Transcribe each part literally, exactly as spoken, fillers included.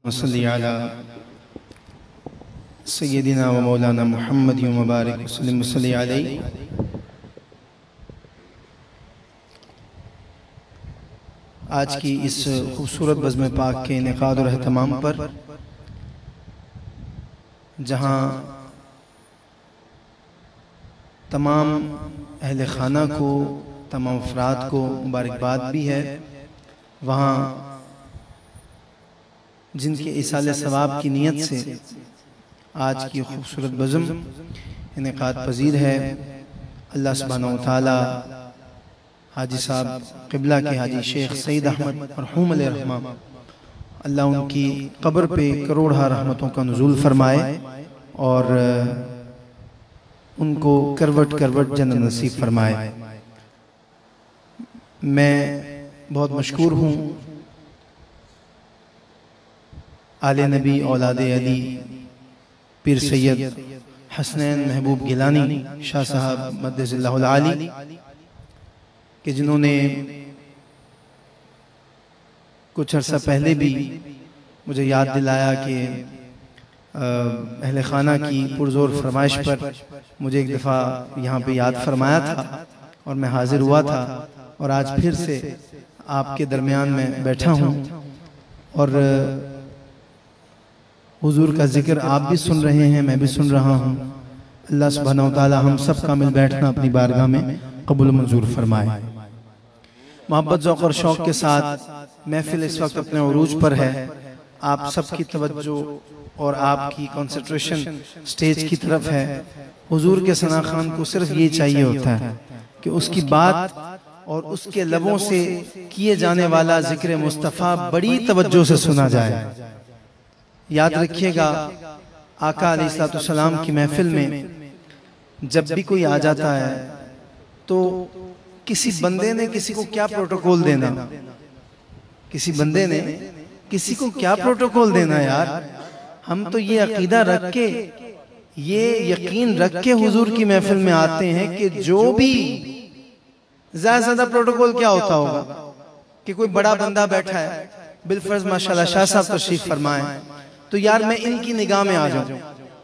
वसल्ली अला सय्यदिना व मौलाना मुहम्मद व मुबारक वसल्लम वसल्ली अलैहि। आज की इस खूबसूरत बज़्म पाक के इनेकाद और एहतमाम पर जहाँ तमाम अहले खाना को, तमाम अफराद को मुबारकबाद भी है, वहाँ जिनके इसाले सवाब की नीयत से आज की खूबसूरत बज़्म इनेकाद पजीर है। अल्लाह सुब्हानहू व तआला हाजी साहब क़िबला के हाजी शेख सईद अहमद मरहूम अलैहिर्रहमा, अल्लाह उनकी कब्र पे करोड़ा रहमतों का नुज़ूल फरमाए और उनको करवट करवट जन्नत नसीब फरमाए। मैं बहुत मशकूर हूँ आले नबी औलादे अली पीर सैयद हसनैन महबूब गिलानी शाह साहब मद्दसिल्लाहुल आली कि जिन्होंने कुछ अर्सा पहले भी मुझे याद दिलाया कि अहले खाना की पुरजोर फरमाइश पर मुझे एक दफ़ा यहाँ पे याद फरमाया था और मैं हाजिर हुआ था और आज फिर से आपके दरमियान में बैठा हूँ और हुजूर का जिक्र आप भी सुन रहे हैं, मैं भी सुन रहा हूँ। अल्लाह सुब्हानहू व तआला हम सब का मिल बैठना अपनी बारगाह में कबूल मंजूर फरमाए। मोहब्बत ज़ौक़ और शौक़ के साथ महफिल इस वक्त अपने उरूज पर है। आप सबकी तवज्जो और आपकी कंसंट्रेशन स्टेज की तरफ है। हुजूर के सना खान को सिर्फ ये चाहिए होता है कि उसकी बात और उसके लबों से किए जाने वाला जिक्र मुस्तफ़ा बड़ी तवज्जो से सुना जाए। याद रखिएगा, आका अलैहिस्सलाम की महफिल में जब भी कोई आ जाता है तो किसी बंदे ने किसी को क्या प्रोटोकॉल देना, किसी बंदे ने किसी को क्या प्रोटोकॉल देना यार। हम तो ये अकीदा रख के, ये यकीन रख के हुजूर की महफिल में आते हैं कि जो भी ज्यादा से ज्यादा प्रोटोकॉल क्या होता होगा कि कोई बड़ा बंदा बैठा है, बिलफर्ज माशाल्लाह शाह साहब तशरीफ फरमाए, तो यार मैं इनकी निगाह में आ जाऊं,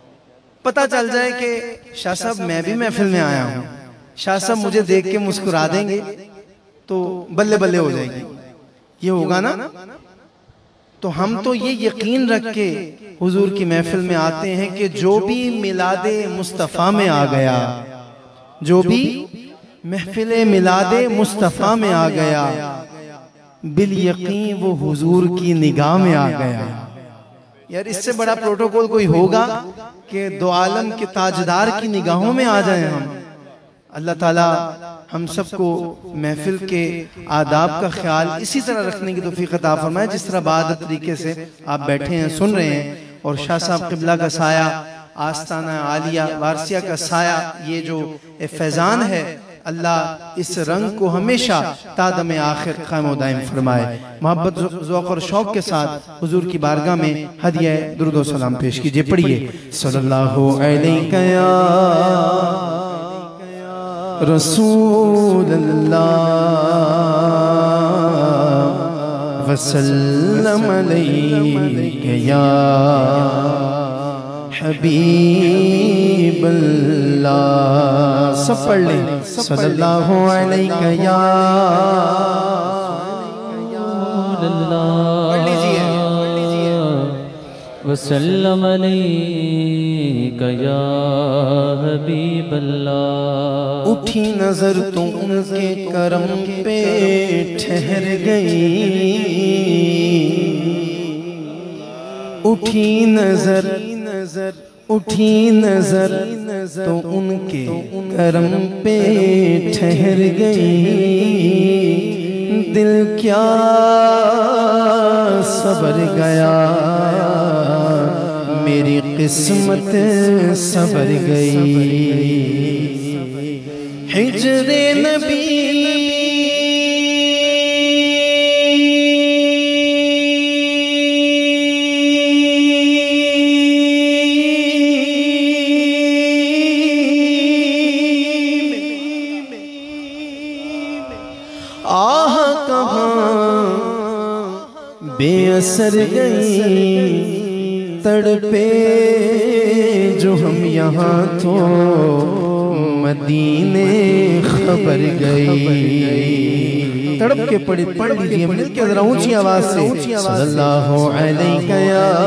पता चल जाए कि शाह साहब मैं भी महफिल में आया हूं, शाह साहब मुझे देख के मुस्कुरा देंगे तो बल्ले बल्ले हो जाएगी, ये होगा ना। तो हम तो ये यकीन रख के हुजूर की महफिल में आते हैं कि जो भी मिलादे मुस्तफ़ा में आ गया, जो भी महफिले मिलादे मुस्तफ़ा में आ गया, बिल यकीन वो हुजूर की निगाह में आ गया। यार इससे बड़ा प्रोटोकॉल कोई होगा कि दो आलम के ताजदार की निगाहों में आ जाएं हम। अल्लाह ताला हम सबको महफिल के आदाब का ख्याल इसी तरह रखने की तौफीक अता फरमाए जिस तरह बाद तरीके से आप बैठे हैं, सुन रहे हैं। और शाह साहब क़िबला का साया, आस्ताना आलिया वारसिया का साया, ये जो फैज़ान है, अल्लाह इस रंग को हमेशा तादम आखिर क़ाइम व दाइम फरमाए। मोहब्बत ज़ौक़ और शौक़ के साथ हुजूर की बारगाह में हदिया दुरूद व सलाम पेश कीजिए। पढ़िए सल्लल्लाहु अलैहि या रसूल अल्लाह वसल्लम अलैहि या हबीब अल्लाह। सब पढ़ लें सल्लल्लाहु अलैहि या पढ़ लीजिए वसल्लम अलैहि या हबीब अल्लाह। उठी नजर तो उनके करम पे ठहर गई, उठी नजर उठी नजर तो उनके करम पे ठहर गई, दिल क्या सबर गया, मेरी किस्मत सबर गई। हिजरे नबी आह कहाँ असर गई तड़पे जो हम यहाँ तो मदीने खबर गई। तड़प के पढ़ पढ़ लीजिए मिलके जरा ऊंची आवाज से सल्लल्लाहु अलैहि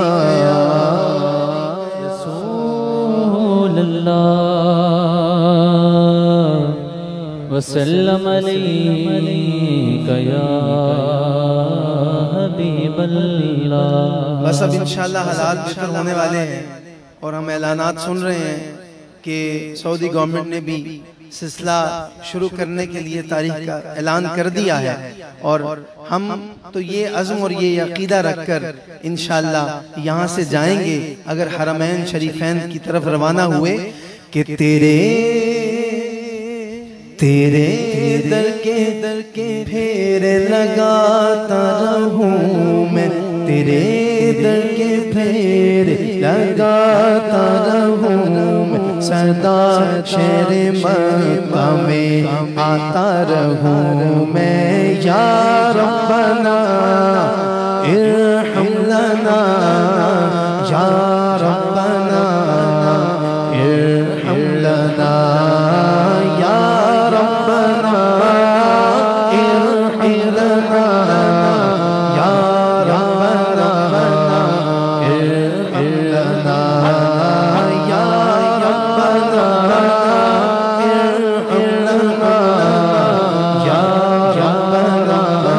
वसल्लम अलैका या हबीबल्लाह। बस अब इंशाअल्लाह हालात बेहतर होने वाले हैं और हम ऐलानात सुन रहे हैं कि सऊदी गवर्नमेंट ने भी सिलसिला शुरू करने के लिए तारीख का ऐलान कर दिया है और हम तो ये अज़्म और ये अकीदा रखकर इंशाअल्लाह यहाँ से जाएंगे अगर हरमैन शरीफैन की तरफ रवाना हुए कि तेरे तेरे दर के दर के फेर लगाता रहूं मैं, तेरे दर के फेर लगाता रहूं मैं, सदा शेरे मक्का में आता रहूं मैं। या रब्बना इरहम लना, या रब्बना इरहम लना, या रब्बना इरहम लना, या रब्बना इरहम लना, या रब्बना इरहम लना, या रब्बना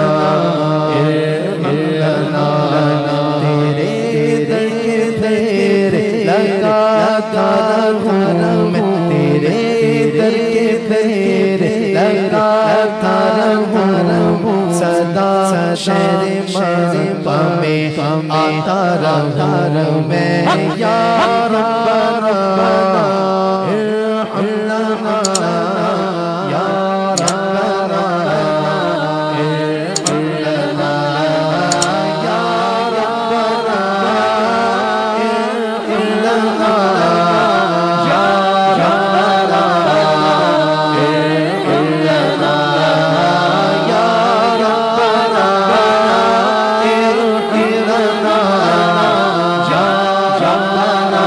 इरहम लना। तेरे दर के फेर लगाता रहूं मैं, तेरे दर के फेर लगाता रहूं, सदा शेरे मक्का में आता रहूं मैं। या रब्बना इरहम लना, या रब्बना इरहम लना, या रब्बना इरहम लना, या रब्बना इरहम लना, या रब्बना इरहम लना, या रब्बना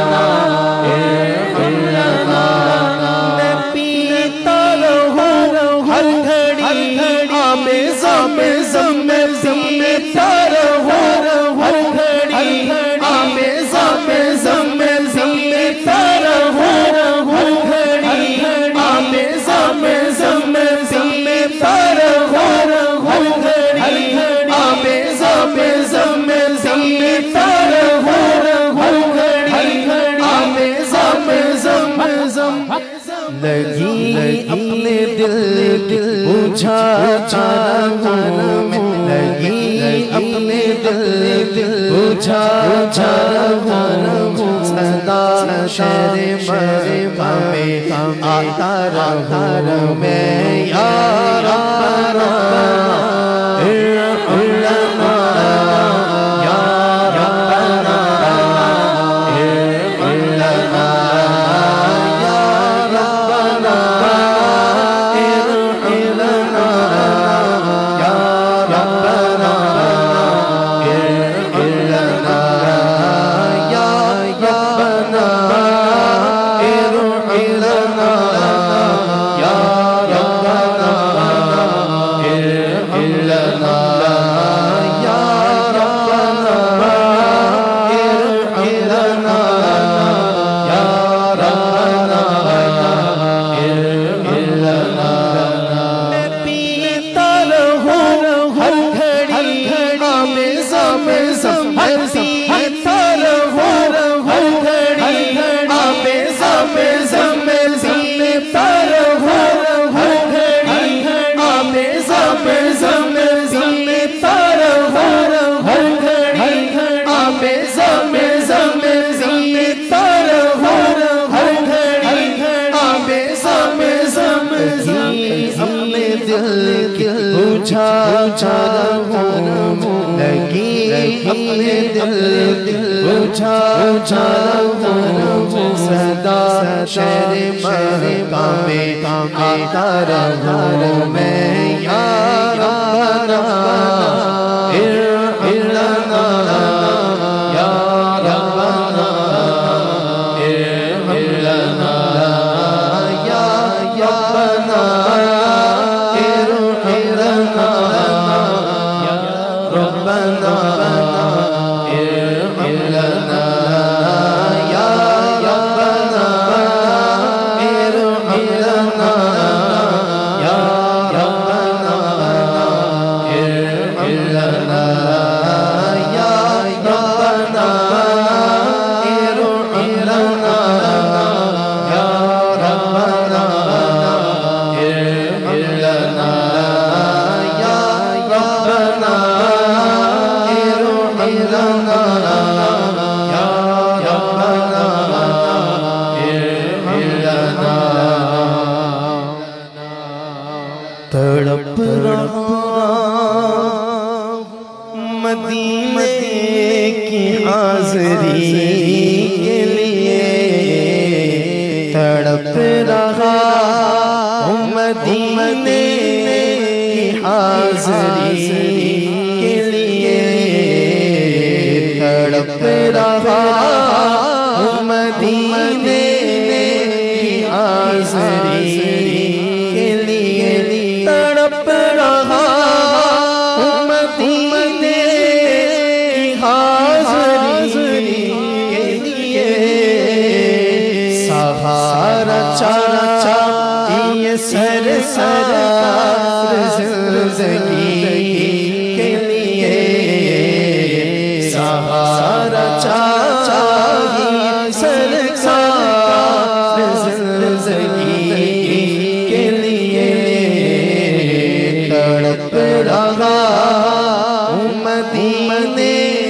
इरहम लना। मैं पीता रहूं हर घड़ी आमे ज़मे ज़मे पीता रहूं हर घड़ी आमे ज़मे ज़मे पीता रहूं हर घड़ी आमे ज़मे ज़मे पीता रहूं हर घड़ी आमे ज़मे ज़मे पीता रहूं हर घड़ी आमे ज़मे ज़मे लगी अपने दिल दिल बुझा रहूं मैं, लगी अपने दिल दिल बुझा रहूं, सदा शेरे मक्का में आता रहूं मैं। या रब्बना इरहम लना, या रब्बना इरहम लना, या रब्बना इरहम लना, या रब्बना इरहम लना, या रब्बना इरहम लना, या रब्बना इरहम लना, या रब्बना इरहम लना, या रब्बना इरहम लना। मैं पीता रहूं हर घड़ी आमे ज़मे ज़मे पीता रहूं हर घड़ी आमे ज़मे ज़मे पीता रहूं हर घड़ी आमे ज़मे ज़मे पीता रहूं हर घड़ी आमे ज़मे ज़मे पीता रहूं हर घड़ी आमे ज़मे ज़मे अपने दिल के बुझा रहूं, लगी अपने दिल दिल बुझा रहूं, सदा शेरे मक्का में आता रहूं मैं। या रब्बना इरहम लना, या रब्बना इरहम लना। तड़प रहा मदीने की हाज़री के लिए, तड़प रहा मदीने की हाज़री के लिए, तड़प रहा मदीने की हाज़री के लिए, तड़प रहा मदीने की हाज़री के लिए। सहारा चारा ये सर सरकार ज़िंदगी के लिए, सहारा चाहिए सरकार ज़िंदगी के लिए। तड़प रहा मदीने,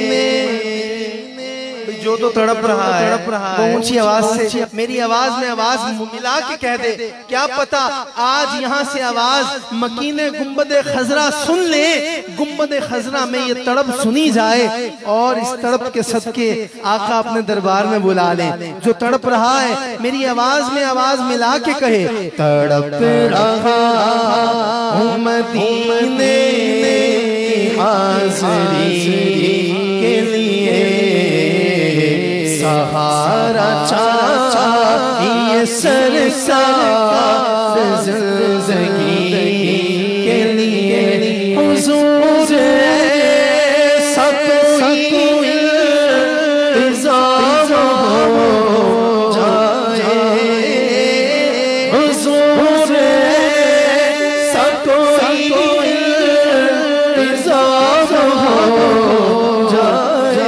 जो तो तड़प रहा है तड़प रहा है वो ऊंची आवाज से मेरी आवाज में आवाज मिला के कह दे, क्या पता आज यहाँ से आवाज मकीने गुंबद खजरा सुन ले, गुंबद खजरा में ये तड़प सुनी जाए और इस तड़प के सदके आका अपने दरबार में बुला ले। जो तड़प रहा है मेरी आवाज में आवाज मिला के कहे, तड़प रहा मदीने हाज़री के लिए, सहारा चाहिए सरकार ज़िंदगी के लिए। हुज़ूर सब कोई इंतज़ाम हो जाए, हुज़ूर सब कोई इंतज़ाम हो जाए।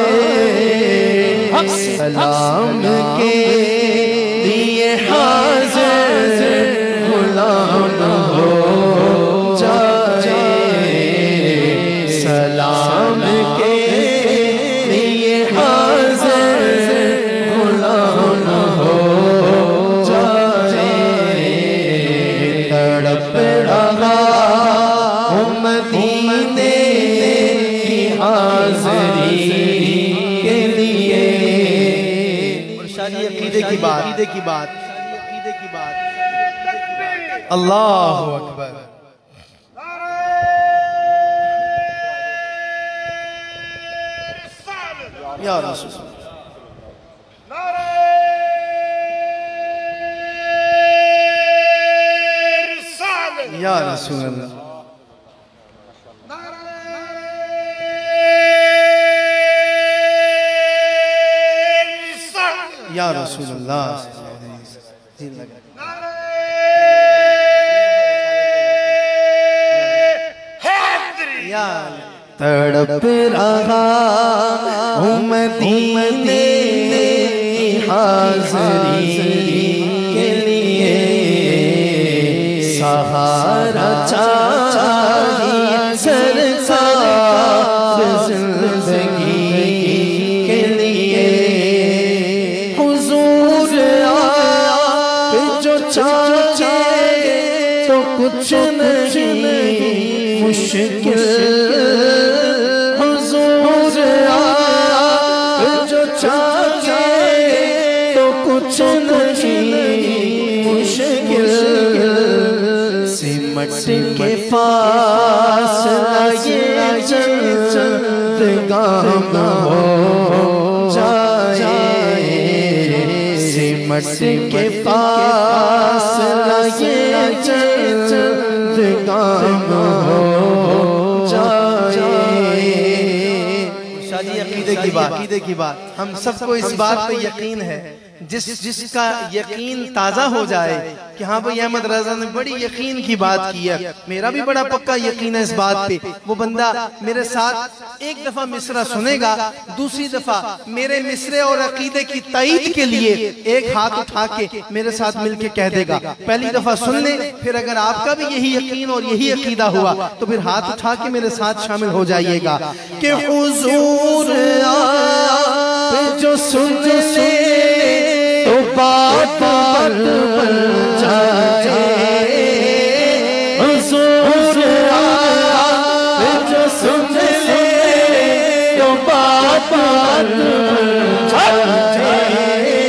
सलाम के लिए हाज़िर गुलाम हो जाए, सलाम के लिए हाज़िर गुलाम हो जाए। तड़प रहा मदीने की हाज़री के लिए। अकीदे की बात, अकीदे की बात, अकीदे की बात। अल्लाहु अकबर। या रसूल या रसूल अल्लाह। या रसूल अल्लाह। तड़प रहा मदीने हाज़री के लिए, सहारा चाहिए सरकार ज़िंदगी के लिए। हुज़ूर आप जो चाहे तो कुछ नहीं मुश्किल, हुज़ूर आप जो चाहे तो कुछ नहीं मुश्किल। सिमट के पास ये चंद गाम हो जाए, सिमट के पास ये चंद गाम हो जाए। अकीदे की बात, अकीदे की बात। हम सबको इस बात पे यकीन है जिस जिसका यकीन ताजा हो जाए कि हाँ भाई अहमद रजा ने बड़ी यकीन की बात की है, मेरा भी बड़ा पक्का यकीन है इस बात पे, वो बंदा मेरे साथ एक दफा मिसरा सुनेगा, दूसरी दफा मेरे मिसरे और अकीदे की ताईद के लिए एक हाथ उठा के मेरे साथ मिलके कह देगा। पहली दफा सुन ले, फिर अगर आपका भी यही यकीन और यही अकीदा हुआ तो फिर हाथ उठा के मेरे साथ शामिल हो जाइएगा कि हुजूर आया जो सुन ले तो बात बन जाए, हुजूर आया जो सुन ले तो बात बन जाए,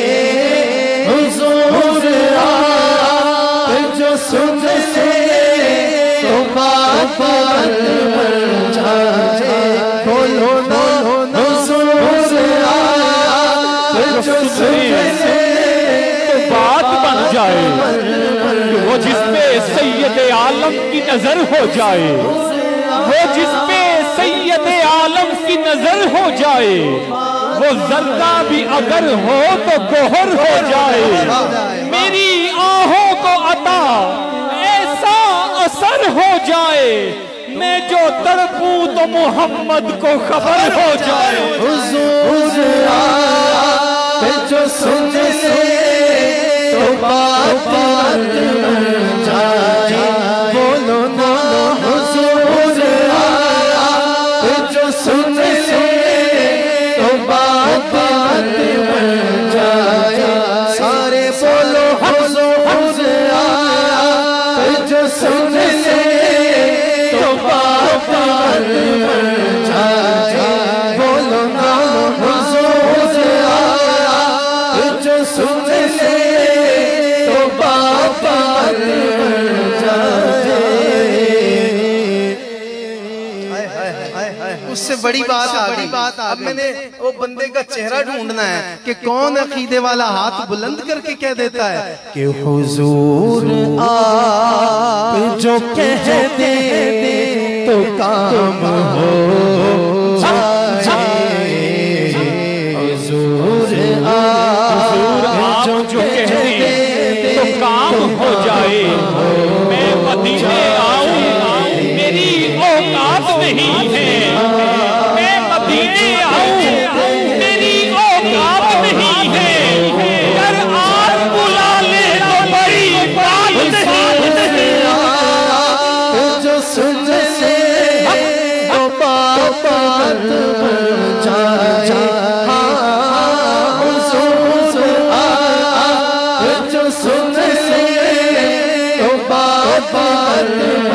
हुजूर आया जो सुन ले तो बात बन जाए। बोलो ना हुजूर आया जो सुन ले तो बात बन जाए, वो जिसपे सैयद आलम की नजर हो जाए, वो जिसपे सैयद आलम की नजर हो जाए, वो जर्दा भी अगर हो तो गोहर हो जाए। मेरी आहों को अता ऐसा असर हो जाए, मैं जो तड़पूं तो मोहम्मद को खबर हो जाए। हुजूर आया जो सुन ले तो बात बन जाए। बोलो ना हुजूर आया जो सुन ले तो बात बन जाए। सारे बोलो हुजूर आया जो सुन ले तो बात बन जाए। बोलो ना हुजूर आया जो सुन ले तो बात बन जाए। उससे बड़ी बात आ गई। अब मैंने वो बंदे का चेहरा ढूंढना है कि कौन अकीदे वाला हाथ बुलंद करके कह देता है कि हुजूर आप जो कह दे तो काम हो जाए। हुजूर आप जो कह दे तो काम हो जाए। मैं मदीने आऊं मेरी औकात नहीं है, मैं मदीने आऊं मेरी औकात नहीं है, अगर आप बुला ले तो बड़ी बात नहीं। जो सुन ले तो बात बन जाए। हुजूर आया जो सुन ले तो बात बन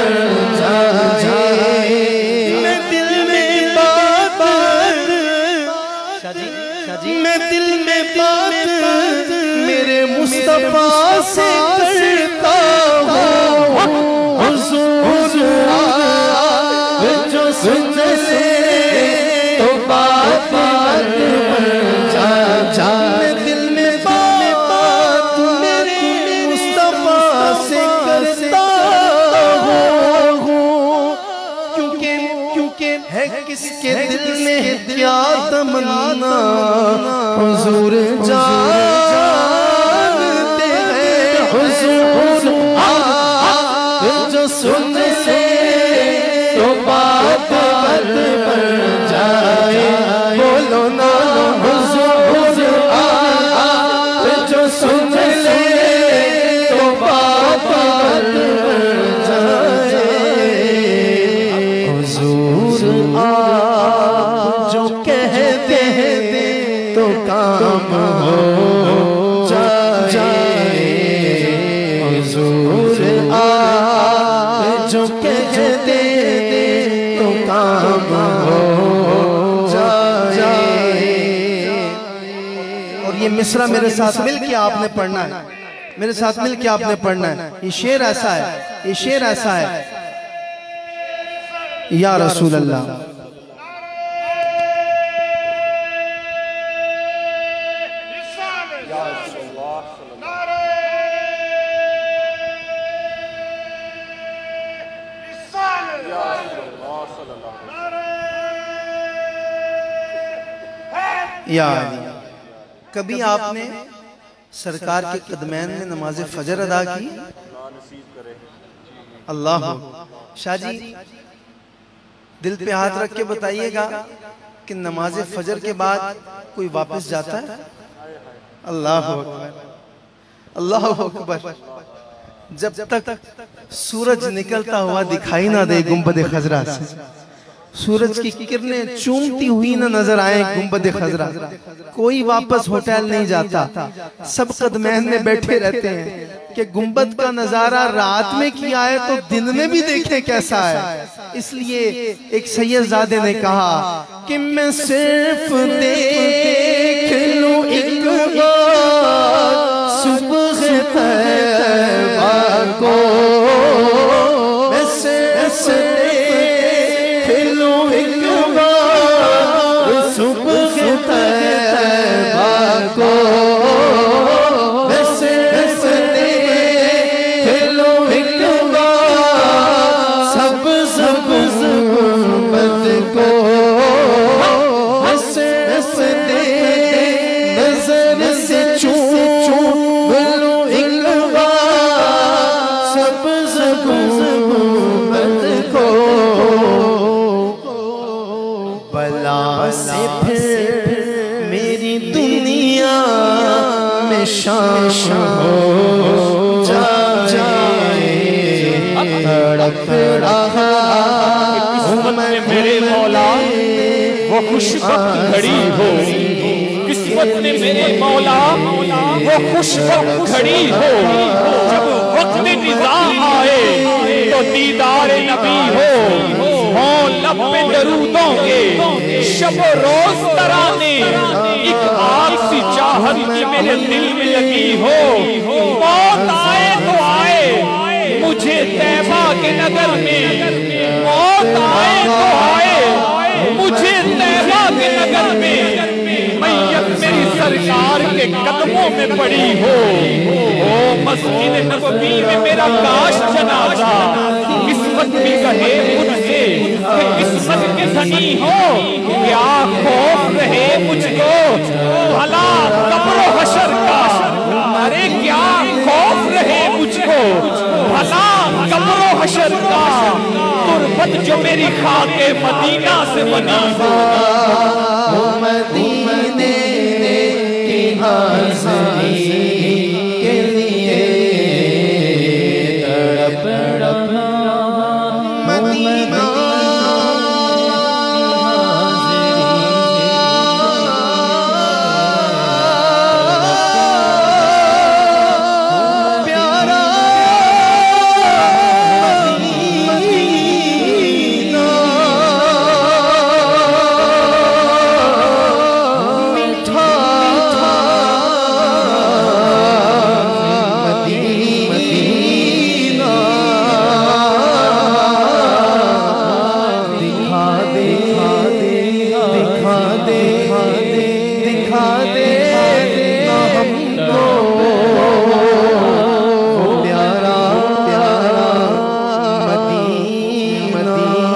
जाए। मैं दिल में बात मैं दिल में बात मेरे मुस्तफा से करता हूँ। हुजूर आया जो सुन ले तो बात बन जाए। मैं दिल में बात मेरे मुस्तफा से करता हूँ, क्योंकि क्योंकि है किसके दिल में क्या तमन्ना हुजूर जानते हैं। हुजूर आया जो सुन ले तो बात बन जाए। बोलो ना हुजूर आया जो सुन ले तो बात बन जाए। हुजूर आप जो कह दे तो काम हो जाए। हुजूर आप जो कह दे तो काम हो जाए। और ये मिसरा मेरे साथ मिल के आपने पढ़ना है, मेरे साथ मिल के आपने पढ़ना है। ये शेर ऐसा है, ये शेर ऐसा है। या रसूल अल्लाह या अली, कभी आपने सरकार के कदमैन में नमाज फजर अदा की? अल्लाह। शाह जी दिल पे हाथ रख के बताइएगा कि नमाज फजर के बाद कोई वापस जाता है? अल्लाह अकबर, अल्लाह अकबर। जब तक सूरज निकलता हुआ दिखाई ना दे गुंबद खजरा से, सूरज की किरणें चूमती हुई ना नजर आए गुंबद खजरा, कोई वापस होटल नहीं जाता। सब कदमैन में बैठे रहते हैं कि गुंबद का नजारा रात में किया है तो दिन में भी देखें कैसा है। इसलिए एक सैयदजादे ने कहा कि मैं सिर्फ देख लूं एक बार सुबह तैबा को, मैं सिर्फ देख लूं एक बार सुबह तैबा को, मैं सिर्फ देख लूं एक बार सब सब गुंबद को, मैं सिर्फ देख नजर से चूम लूं एक बार सब सब गुंबद को। बला से फिर मेरी दुनिया में शाम हो जाए, तड़प रहा किस्मत में मेरे मौला वो खुशबख्त घड़ी हो, किस्मत में मेरे मौला वो खुशबख्त घड़ी हो, जब वक्त निज़ा आए तो दीदार नबी हो, हो लब पे दरूदों के शब रोज तराने, एक आग सी चाहत की मेरे दिल में लगी हो। मौत आए तो आए मुझे तैबा के नगर में, मौत आए तो आए मुझे तैबा के नगर में, मैयत मेरी सरकार के कदमों में पड़ी हो। ओ मस्जिद नबवी में मेरा काश जनाजा, किस्मत भी कहे मुझसे कि किस्मत के धनी हो, क्या खौफ रहे मुझको भला कब्र हशर का, अरे क्या खौफ रहे मुझको भला कब्र हशर का, तुरबत जो मेरी खाके मदीना से बनी हो। मदीने की हाज़री के लिए तड़प रहा मदीना, प्यारा मदीना, मीठा मदीना, दिखा दे दिखा दे दिखा दे ना हमको प्यारा प्यारा मदीना।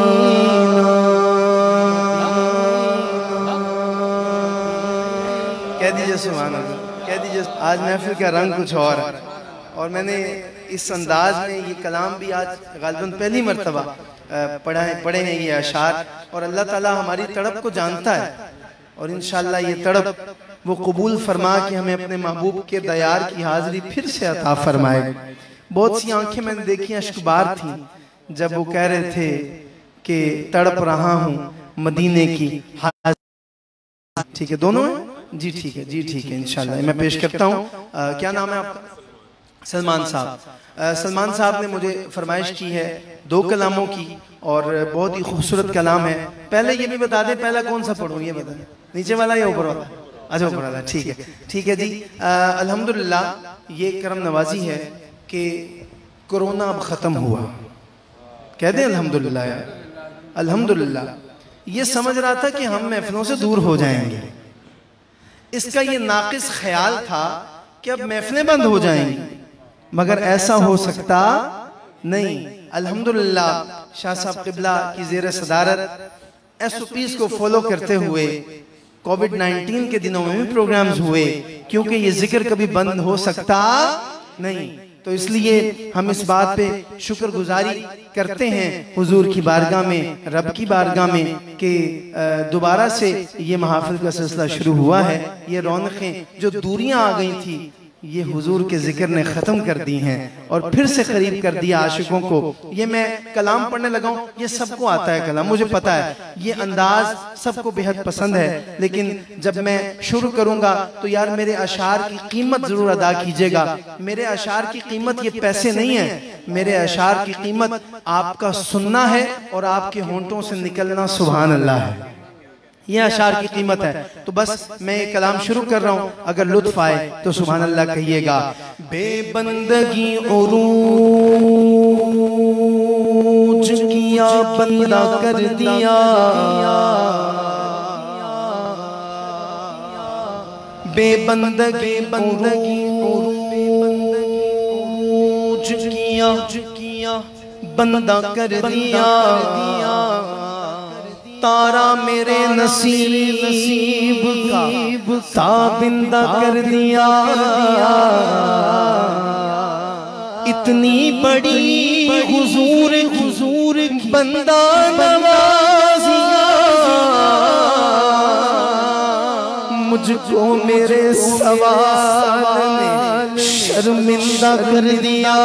कह दीजिए सुभान अल्लाह, कह दीजिए। आज महफिल का रंग कुछ और है, और मैंने इस अंदाज में ये कलाम भी आज गालिबन पहली मर्तबा पढ़ा है पढ़े हैं ये अशार, और अल्लाह ताला हमारी तड़प को जानता है, और इंशाअल्लाह ये तड़प वो कबूल फरमा के हमें अपने महबूब के दयार की हाजिरी फिर से अता फरमाए। बहुत सी आंखें मैंने देखी अश्कबार थी जब वो कह रहे थे कि तड़प रहा हूँ मदीने की हाजिरी। ठीक है, दोनों है जी, ठीक है जी, ठीक है, इंशाल्लाह मैं पेश करता हूँ। क्या नाम है आपका? सलमान साहब। अ, सलमान साहब ने मुझे फरमाइश की है दो कलामों की, और बहुत ही खूबसूरत कलाम है। पहले ये भी बता दें, पहला कौन सा पढ़ूं, ये बता दें, नीचे वाला या ऊपर वाला? अच्छा ऊपर वाला, ठीक है ठीक है जी। अल्हम्दुलिल्लाह ये करम नवाजी है कि कोरोना अब ख़त्म हुआ। कह दें अल्हम्दुलिल्लाह यार, अल्हम्दुलिल्लाह। ये समझ रहा था कि हम महफिलों से दूर हो जाएंगे, इसका ये नाकिस ख्याल था कि अब महफिलें बंद हो जाएंगी, मगर ऐसा हो सकता नहीं। अल्हम्दुलिल्लाह शाह साहब क़िबला की ज़ेर सदारत एस ओ पीज़ को फॉलो करते हुए कोविड नाइन्टीन के दिनों में भी प्रोग्राम्स हुए, क्योंकि ये जिक्र कभी बंद हो सकता नहीं। तो इसलिए हम इस बात पे शुक्रगुजारी करते हैं हुजूर की बारगाह में, रब की बारगाह में कि दोबारा से ये महफिल का सिलसिला शुरू हुआ है। ये रौनकें जो दूरियां आ गई थी ये हुजूर के जिक्र ने ख़त्म कर दी हैं और फिर से करीब कर दिया आशिकों को। ये मैं कलाम पढ़ने लगा हूँ, ये सबको आता है कलाम, मुझे पता है ये अंदाज सबको बेहद पसंद है, लेकिन जब मैं शुरू करूँगा तो यार मेरे अशार की कीमत ज़रूर अदा कीजिएगा। मेरे अशार की कीमत ये पैसे नहीं है, मेरे अशार की कीमत आपका सुनना है और आपके होंठों से निकलना सुभान अल्लाह है। ये अशार की कीमत है। तो बस मैं ये कलाम शुरू कर रहा हूँ, अगर लुत्फ आए तो सुभान अल्लाह कहिएगा। बेबंदगी उरूज किया बंदा कर दिया, बेबंदगी बंदगी उरूज किया किया बंदा कर दिया, तारा मेरे नसीब का ताबिंदा कर दिया। इतनी बड़ी हुजूर हुजूर बंदा नवाजिया, मुझको मेरे सवाल ने शर्मिंदा कर दिया।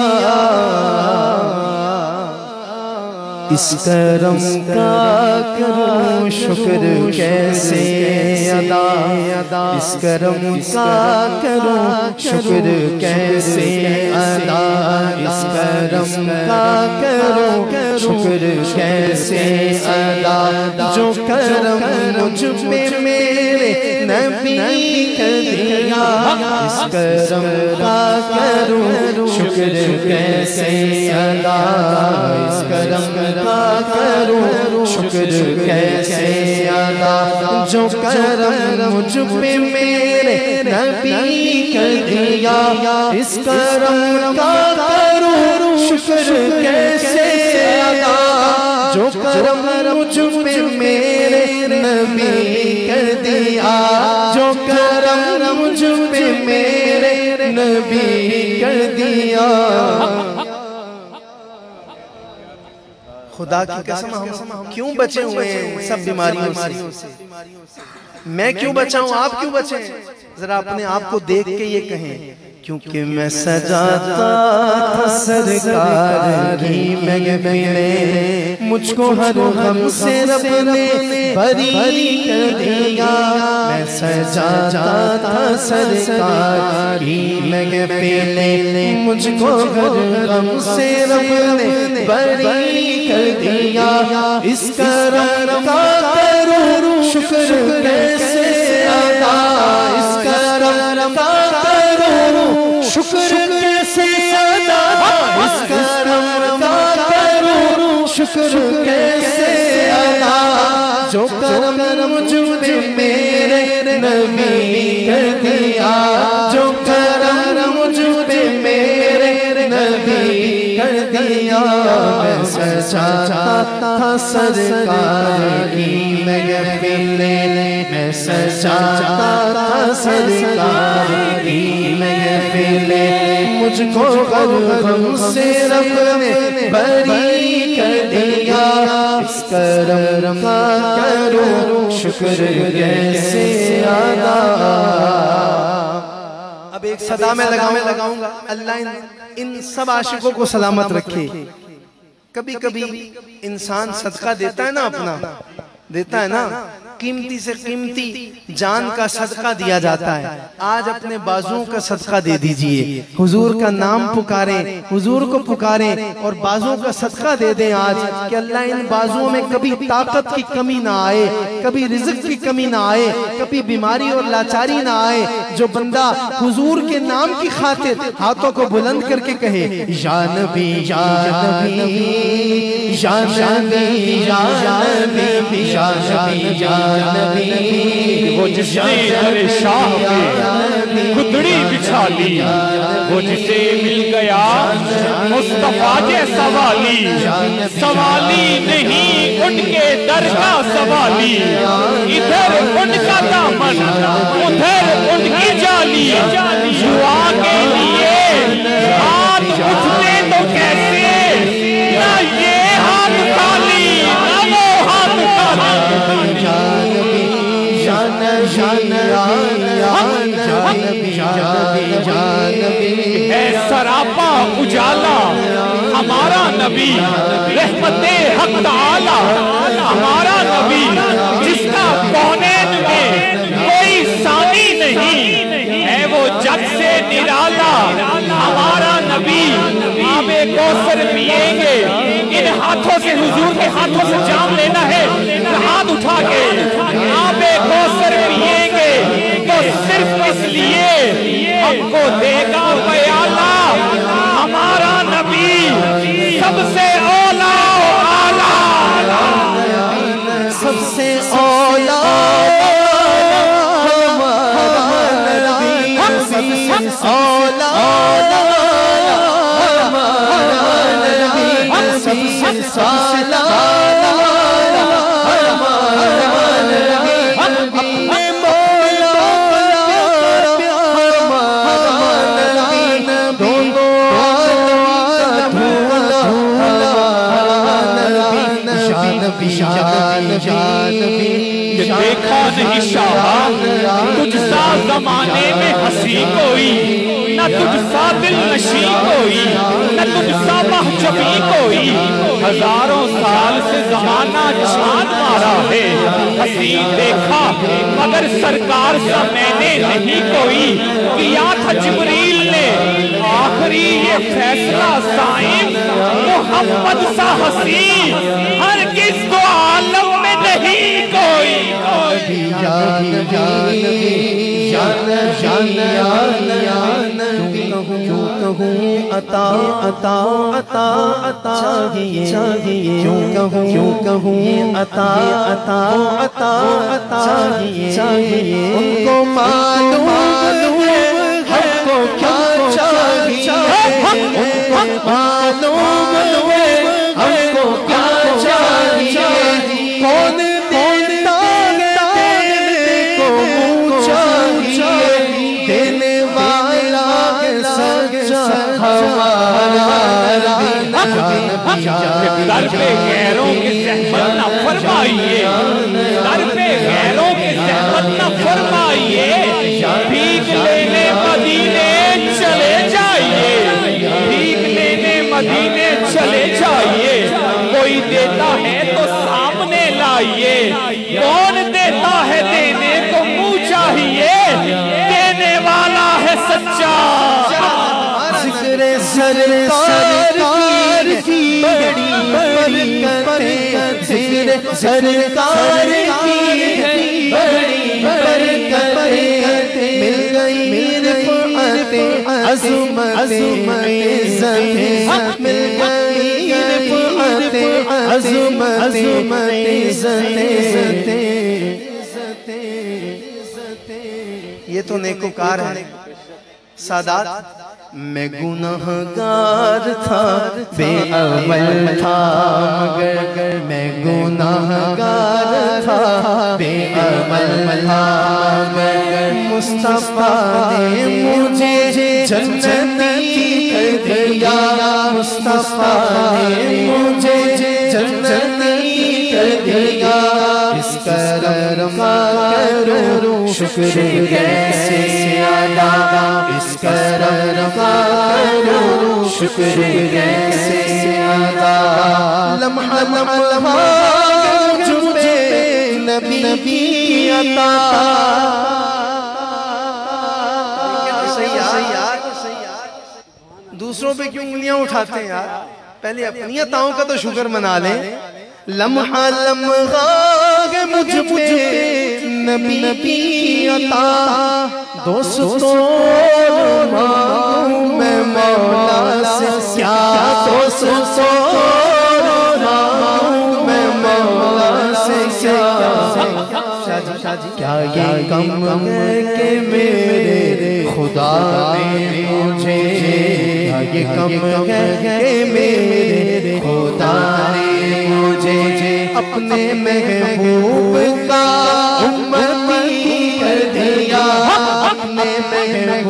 इस करम का करूं शुक्र कैसे अदा, इस करम का करूं शुक्र कैसे अदा, इस करम का करूं शुक्र कैसे अदा, जो करम मुझ पे मेरे नबी कर दिया। इस करम का करूं शुक्र कैसे अदा, इस करम का करूं शुक्र कैसे अदा, जो करम मुझ पे मेरे नबी कर दिया। इस करम का करूं शुक्र कैसे अदा, जो करम मुझ पे मेरे नबी कर दिया, जो करम मुझ पे मेरे नबी कर दिया। खुदा की कसम हम क्यों बचे हुए हैं सब बीमारियों से? मैं क्यों बचा हूं, आप क्यों बचे? जरा अपने आप को देख के ये कहें, क्योंकि मैं सजाता था सरकार की महफिले, मुझको हर गम से रब ने बरी कर दिया। मैं सजाता था सरकार की महफिले, मुझको हर गम से रब ने बरी कर दिया। इस करम का करूं शुक्र कैसे अदा, इस करम का करूं शुक्र कैसे अदा, इस करम का करूं शुक्र कैसे अदा, जो करम मुझ पे मेरे नबी कर दिया, जो करम मुझ पे मेरे नबी कर दिया। मैं सजाता था सरकार की महफिले, मैं सजाता था सरकार की महफिले, मुझको गम से रब ने बरी कर दिया। इस करम का करूं शुक्र कैसे अदा। अब एक सदा में लगाऊंगा, अल्लाह इन सब आशिकों को सलामत रखे। कभी कभी इंसान सदका देता है ना, अपना देता है ना, कीमती से कीमती जान का सदका दिया जाता है। आज अपने बाजुओं का सदका दे दीजिए, हुजूर का नाम पुकारें, हुजूर को पुकारें और बाजुओं का सदका दे दें आज, कि अल्लाह इन बाजुओं में कभी ताकत की कमी ना आए, कभी रिज़्क़ की कमी ना आए, कभी बीमारी और लाचारी ना आए। जो बंदा हुजूर के नाम की खातिर हाथों को बुलंद करके कहे या नबी या नबी या नबी या नबी या नबी या नबी, वो जिसने तेरे शाह पे खुदड़ी बिछा ली, वो जिसे मिल गया मुस्तफा जैसा वाली, सवाली नहीं उनके दर का सवाली, इधर उनका दामन उधर उनकी जान दुआ के लिए हाथ उठते तो कैसे, ना ये हाथ खाली ना वो हाथ खाली। है सरापा उजाला हमारा नबी, रहमते हक ताला हमारा नबी, जिसका कौनैन में कोई सानी नहीं है, वो जग से निराला हमारा नबी। आबे कौसर पिएंगे, इन हाथों से हुजूर के हाथों से जाम लेना है, हाथ उठा के आबे कौसर पिएंगे तो सिर्फ इसलिए हमको देगा प्याला हमारा नबी, सबसे औला आला, सबसे औला औला देखा नहीं शाह तुझसा जमाने में हंसी कोई, न तुझसा दिल नशी कोई, न तुझसा महजबी कोई। हजारों साल से जमाना छान मारा है, हंसी देखा मगर सरकार सा मैंने नहीं कोई। किया था जिब्रील ने आखिरी ये फैसला साईं, मोहम्मद सा हंसी हर किस को आलम में नहीं कोई। जान जान जान जान जान क्यों कहूँ अता अता अता अता चाहिए चाहिए, क्यों कहूँ क्यों कहूँ अता अता अता अता चाहिए चाहिए। उनको मालूम मालूम हमको क्या चाहिए, उनको मालूम हमको क्या चाहिए। कौन दर पे गैरों की सहमत न फरमाइए, दर पे गैरों की सहमत न फरमाइए। भीख लेने मदीने चले जाइए, भीख लेने मदीने चले जाइए। कोई देता है तो सामने लाइए, कौन देता है देने को मुँह चाहिए। देने वाला है सच्चा, सरकार की बड़ी बरकत, सरकार की बड़ी बरकत मिल गई रिफ़अते अज़मते इज़्ज़त, मिल गई रिफ़अते अज़मते इज़्ज़त। ये तो नेकोकार है सादात। मैं गुनाहगार था बेअमल था मगर, मैं गुनाहगार था बेअमल था मगर। मुस्तफा ने मुझे जन्नती कर दिया, मुस्तफा ने मुझे जन्नती कर दिया। इस करम का करो शुक्र कैसे अदा, इस करम का करो शुक्र कैसे अदा। लम्हा लम्हा मुझे नबी नबी अता। दूसरों पे क्यों उंगलियां उठाते हैं यार, पहले अपनी अताओं का तो शुक्र मना लें। लम्हा लम्हा मुझ पे नबी नबी अता। दोस्तों मांगू मैं मौला से क्या, दोस्तों मांगू मैं मौला से क्या। क्या ये कम के मेरे खुदा ने मुझे, क्या ये कम के मेरे खुदा ने मुझे अपने महबूब का उम्मती कर दिया, अपने महबूब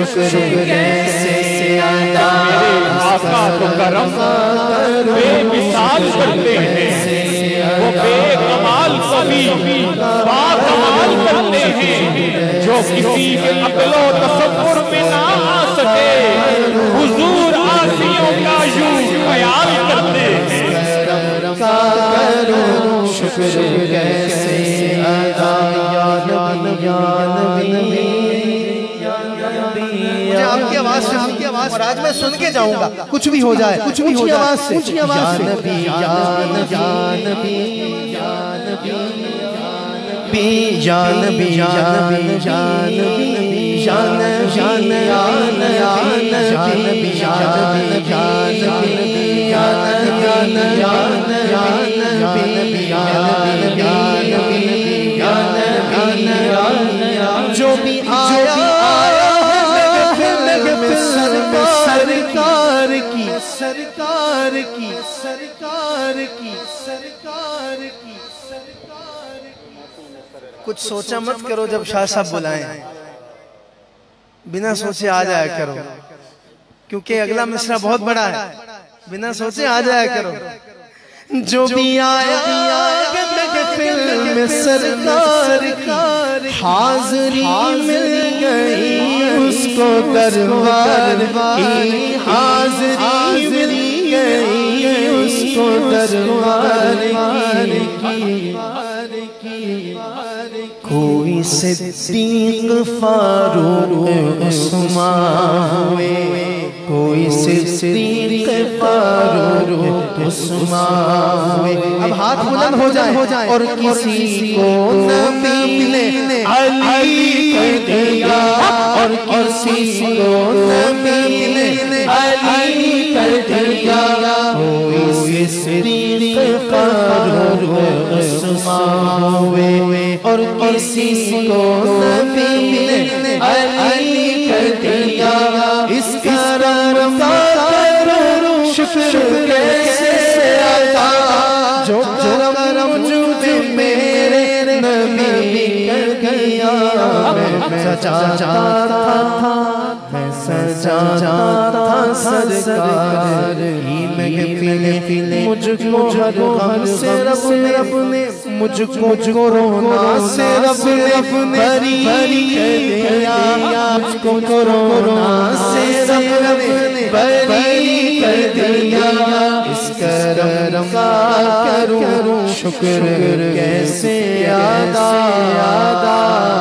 शुक्र कैसे अदा आका तो करम बेमिसाल करते हैं, वो बेकमाल कभी बाकमाल करते हैं, जो किसी के अक्लो तसव्वुर में ना आ सके, हुजूर आसियों का यूं ख्याल करते हैं। शुक्र कैसे अदा या नबी या नबी। मुझे आपकी आवाज से आपकी आवाज और आज मैं सुन के जाऊंगा, कुछ भी हो जाए, कुछ भी हो जाए, आवाज से ऊंची आवाज से नबी या नबी या नबी या नबी या नबी या नबी या नबी या नबी या नबी या नबी जो भी आया सरकार की सरकार की सरकार की सरकार की सरकार की। कुछ सोचा मत करो जब शाह साहब बुलाएं, बिना सोचे आ जाया करो, क्योंकि अगला मिसरा बहुत बड़ा है। बिना सोचे आ जाया करो। जो भी आया महफिल में सरकार की हाज़री मिल गई, उसको दरबार की हाज़री मिल गई, उसको दरबार की। कोई सिद्दीक़ फारूक उस्मान, कोई सिद्दीक़ फारूक उस्मान। अब हाथ बुलंद हो जाए हो जाए और किसी को नबी ने अली कर दिया, और किसी को नबी ने अली कर दिया। कोई सिद्दीक़ फारूक उस्मान और किसी को नबी ने अली कर दिया। इस करम का शुक्र कैसे अदा जो करम मुझे मेरे नबी कर दिया। मैं सजाता था मैं सजाता था सरकार की महफिल, मुझको हर गम से रब ने मुझको कोरोना से रब ने बरी कर दिया। मुझको कोरोना से रब ने बरी कर दिया। इस करम का करूं शुक्र कैसे अदा अदा।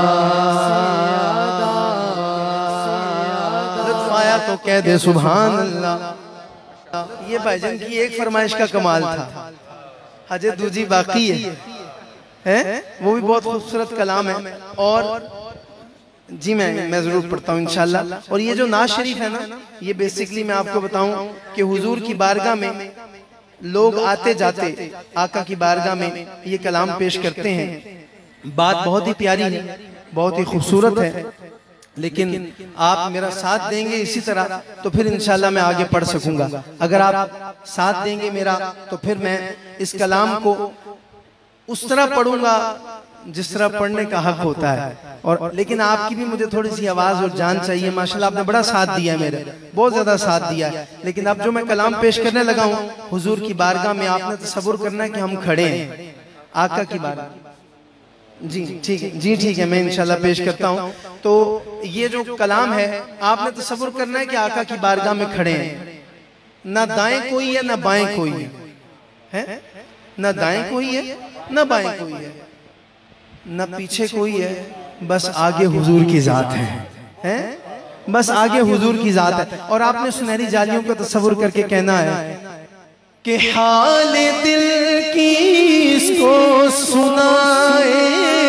आया तो कह दे सुभान अल्लाह। ये भाईजान की एक फरमाइश का कमाल था, हजे दूजी बाकी है, है? वो भी बहुत खूबसूरत कलाम है। और जी मैं मैं जरूर पढ़ता हूँ इंशाल्लाह। और ये जो नाज शरीफ है ना, ये बेसिकली मैं आपको बताऊं कि हुजूर की बारगाह में लोग आते जाते आका की बारगाह में ये कलाम पेश करते हैं। बात बहुत ही प्यारी है, बहुत ही खूबसूरत है, लेकिन आप मेरा साथ देंगे इसी तरह तो फिर इंशाल्लाह मैं आगे पढ़ सकूंगा। अगर आप साथ देंगे मेरा तो फिर मैं इस कलाम को उस तरह पढ़ूंगा जिस तरह पढ़ने का हक होता है। और लेकिन आपकी भी मुझे थोड़ी सी आवाज और जान चाहिए। माशाल्लाह आपने बड़ा साथ दिया है, मेरे बहुत ज्यादा साथ दिया है। लेकिन अब जो मैं कलाम पेश करने लगा हूँ हुजूर की बारगाह में, आपने तसव्वुर करना है कि हम खड़े हैं आका की बारगाह। जी ठीक है, जी ठीक है, मैं इंशाल्लाह पेश करता हूँ। तो ये जो कलाम है आपने तसव्वुर करना है कि आका की बारगाह में खड़े हैं। ना दाएं कोई है ना बाएं कोई है, है? ना दाएं कोई है ना बाएं कोई है, ना पीछे कोई है, बस आगे हुजूर की जात है, है? बस आगे हुजूर की जात है। और आपने सुनहरी जालियों का तसव्वुर करके कहना है कि हाल दिल की इसको सुनाए,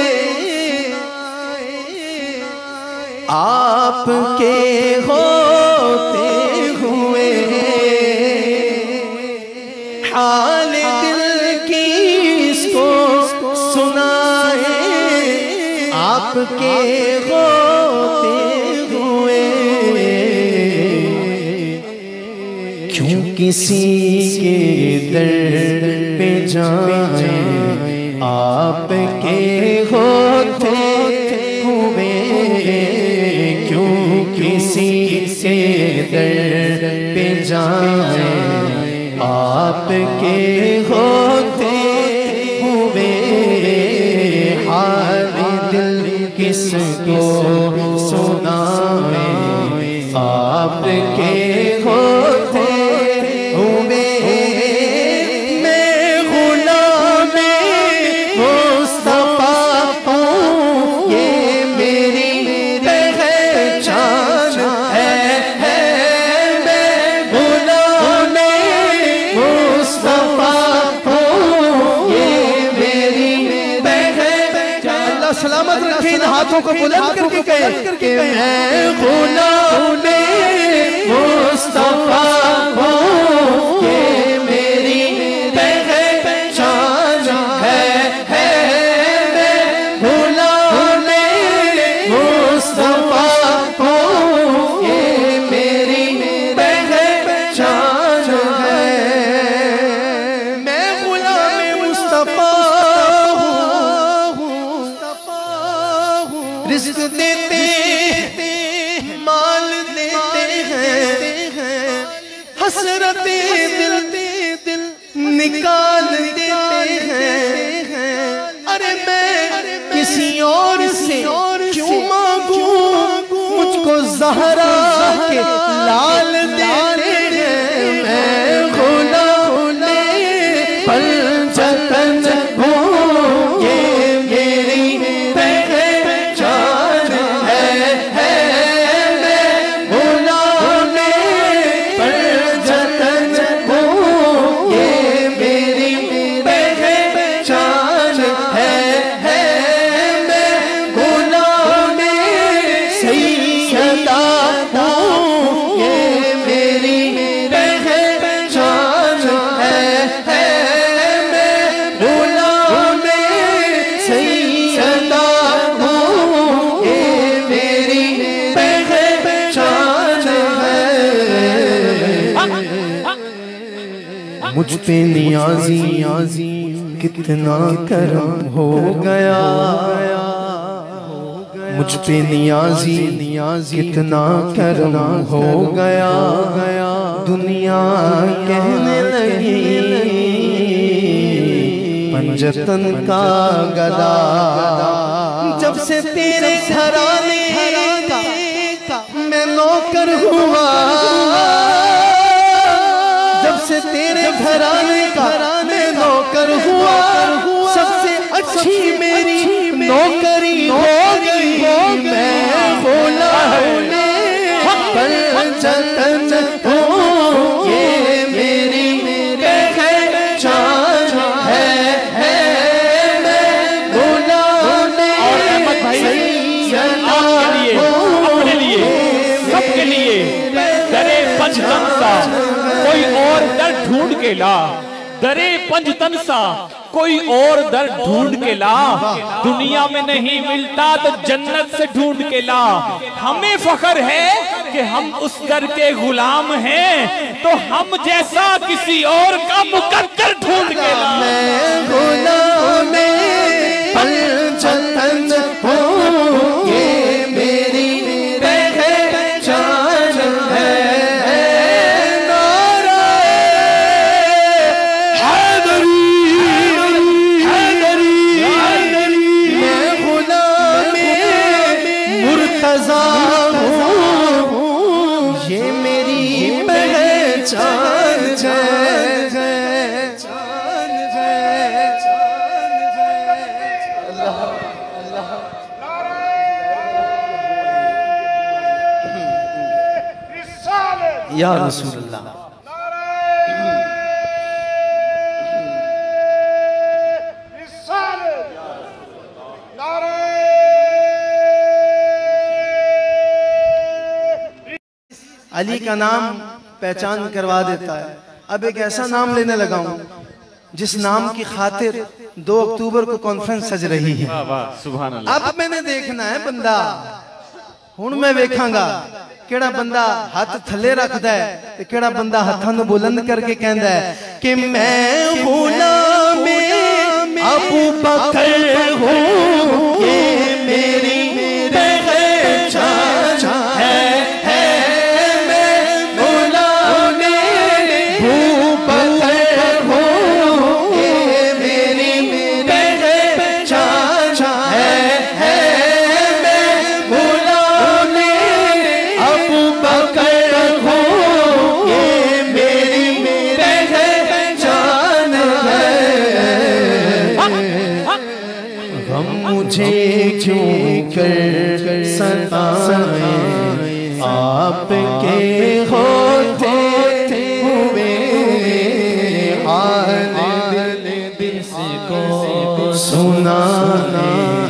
आपके होते हुए। हाल दिल की इसको सुनाए, आपके होते हुए। क्यों किसी के दर पे जाए, आपके होते हुए। क्यों किसी जाए आपके होते हुए हाल दिल किसको सुनाए आपके होते हुए मैं गुलाम मुस्तफा हूँ ये मेरी पहचान है, है मैं गुलाम मुस्तफा हूँ ये मेरी पहचान। अल्लाह सलामत रखे इन हाथों को बुलंद करके कहे कि मैं गुलाम मुस्तफा हूँ ये मेरी पहचान है, है मैं गुलाम मुस्तफा हूँ ये मेरी पहचान है। मैं गुलाम मुस्तफा हूँ रिज़्क़ देते माल देते हैं हसरते दिल दिल निकाल देते हैं। अरे मैं किसी और से क्यों मांगूं मुझको ज़हरा के लाल देते हैं। मैं गुलाम पंजतन हूँ ये मेरी पहचान है, है मैं गुलाम पंजतन हूँ ये मेरी पहचान है, है मैं गुलाम सैयदा हूँ ये मेरी पहचान है, है मैं गुलाम सैयदा हूँ ये मेरी पहचान है। मुझ पे नियाज़ी नियाज़ी कितना करम हो गया, मुझ पे नियाज़ी नियाज़ी कितना करम हो गया। दुनिया कहने लगी पंजतन का गदा। जब से तेरे घराने का मैं नौकर हुआ, जब से तेरे घराने का मैं नौकर हुआ, सबसे अच्छी मेरी नौकरी हो गई। मैं गुलाम पंजतन हूँ ये मेरी पहचान है, है मैं गुलाम सैयदा हूँ अपने लिए सबके लिए दरे पंजतन सा कोई और दर ढूंढ के ला, दरे पंजतन सा कोई और दर ढूंढ के ला। दुनिया में नहीं मिलता तो जन्नत से ढूंढ के ला। हमें फख्र है कि हम उस दर के गुलाम हैं, तो हम जैसा किसी और का मुकद्दर ढूंढ के ला। मैं गुलाम पंजतन हूँ ये मेरी पहचान है। ये मेरी पहचान है। या रसूलल्लाह अली का नाम पहचान करवा देता है। अब एक ऐसा नाम लेने लगा हूं जिस नाम की खातिर दो अक्टूबर को कॉन्फ्रेंस सज रही है। सुभान अल्लाह। अब मैंने देखना है बंदा, हुण मैं वेखांगा केड़ा बंदा हाथ थले रखदा है ते केड़ा बंदा हत्थां नूं बुलंद करके कहंदा है कि मैं गुलाम अबू बकर हूं ये मेरी पहचान है, है मैं गुलाम को सुनाना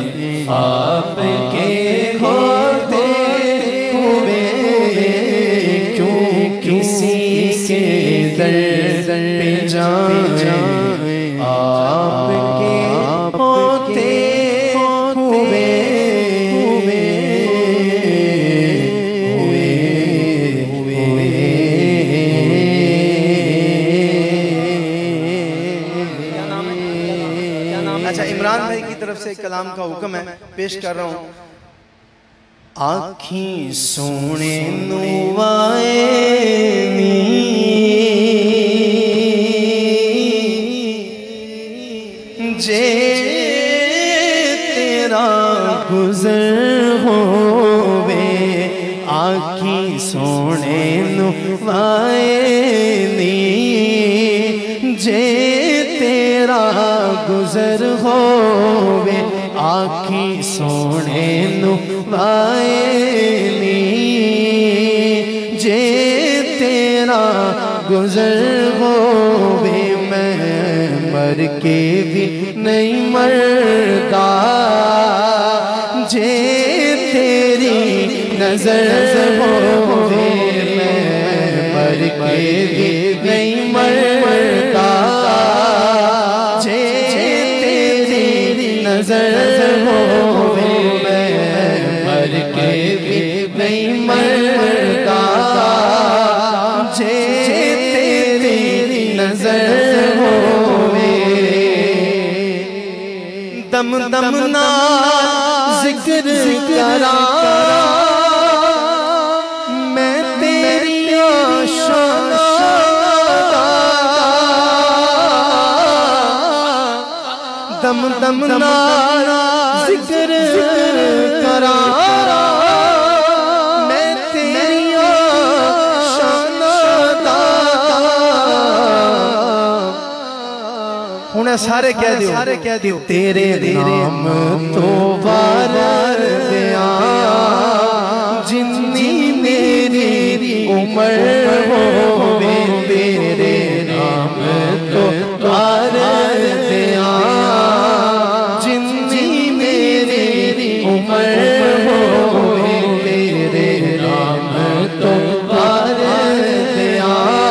आपके होते हुए क्यों किसी के दर पे जाए आपके होते हुए अच्छा, इमरान भाई की तरफ से कलाम का हुक्म है, पेश कर रहा हूं। आँखी सोने नुवाए जे तेरा गुजर होवे, आँखी सोने नुवाए जे तेरा गुजर होवे, आँखी सोने नुवाए जे तेरा गुजर होवे, मैं मर के भी नहीं मरदा जे तेरी नजर होवे, मैं मर के भी नहीं मरदा जे तेरी नजर होवे, मैं मर के भी नहीं मरदा जे तेरी नजर होवे। दम दम ना जिक्र करा मैं तेरी आशादा, दम दम ना जिक्र करा मैं तेरी आशादा। हुणे सारे कह दियो, सारे कह दियो तेरे नाम तो वार दिया जिन्नी मेरी उम्र होवे, तेरे नाम तो वार दिया जिन्नी मेरी उम्र होवे, तेरे नाम तो वार दिया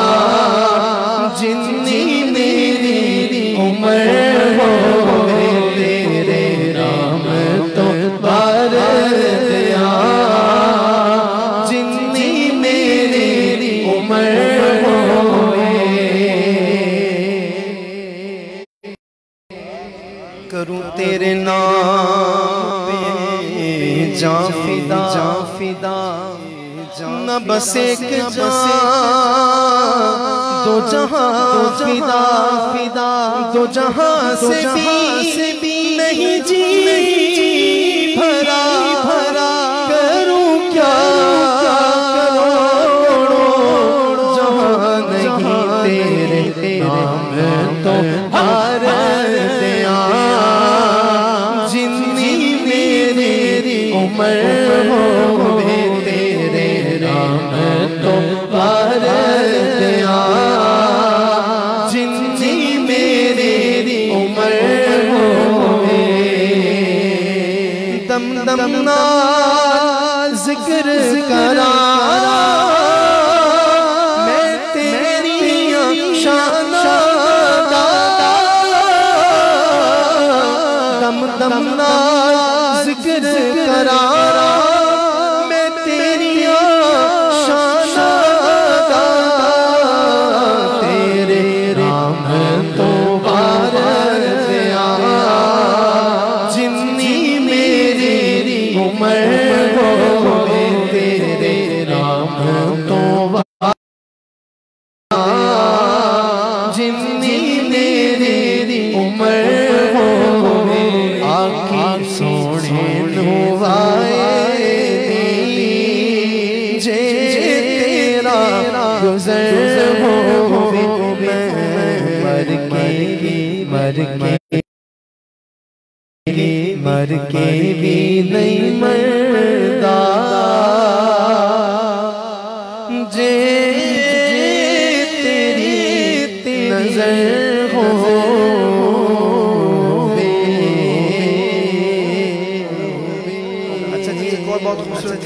जिन्नी मेरी उम्र होवे, तेरे नाम तो वार दिया जिन्नी मेरी उम्र होवे। करूं तेरे नाम पे जा फिदा, जा फिदा न बस एक बसे दो जहां फिदा, फिदा दो जहां से भी नहीं जी भरा भरा। करूं क्या करोड़ों जहां नहीं तेरे नाम तो हार दिया जिन्नी मेरी उम्र होवे, तेरे नाम तो हार दिया जिन्नी मेरी उम्र होवे। दम दम ना जिक्र करा मैं तेरी शाना, दम दम ना जिक्र करा मैं तेरी शाना, तेरे नाम तो वार दिया जिन्नी मेरी उम्र होवे, तेरे नाम तो जिन्नी मेरी उम्र होवे, आँखी सोने नुवाए जे तेरा गुजर होवे, मैं मर के मर के मर के भी नहीं मरदा जे तेरी नजर हो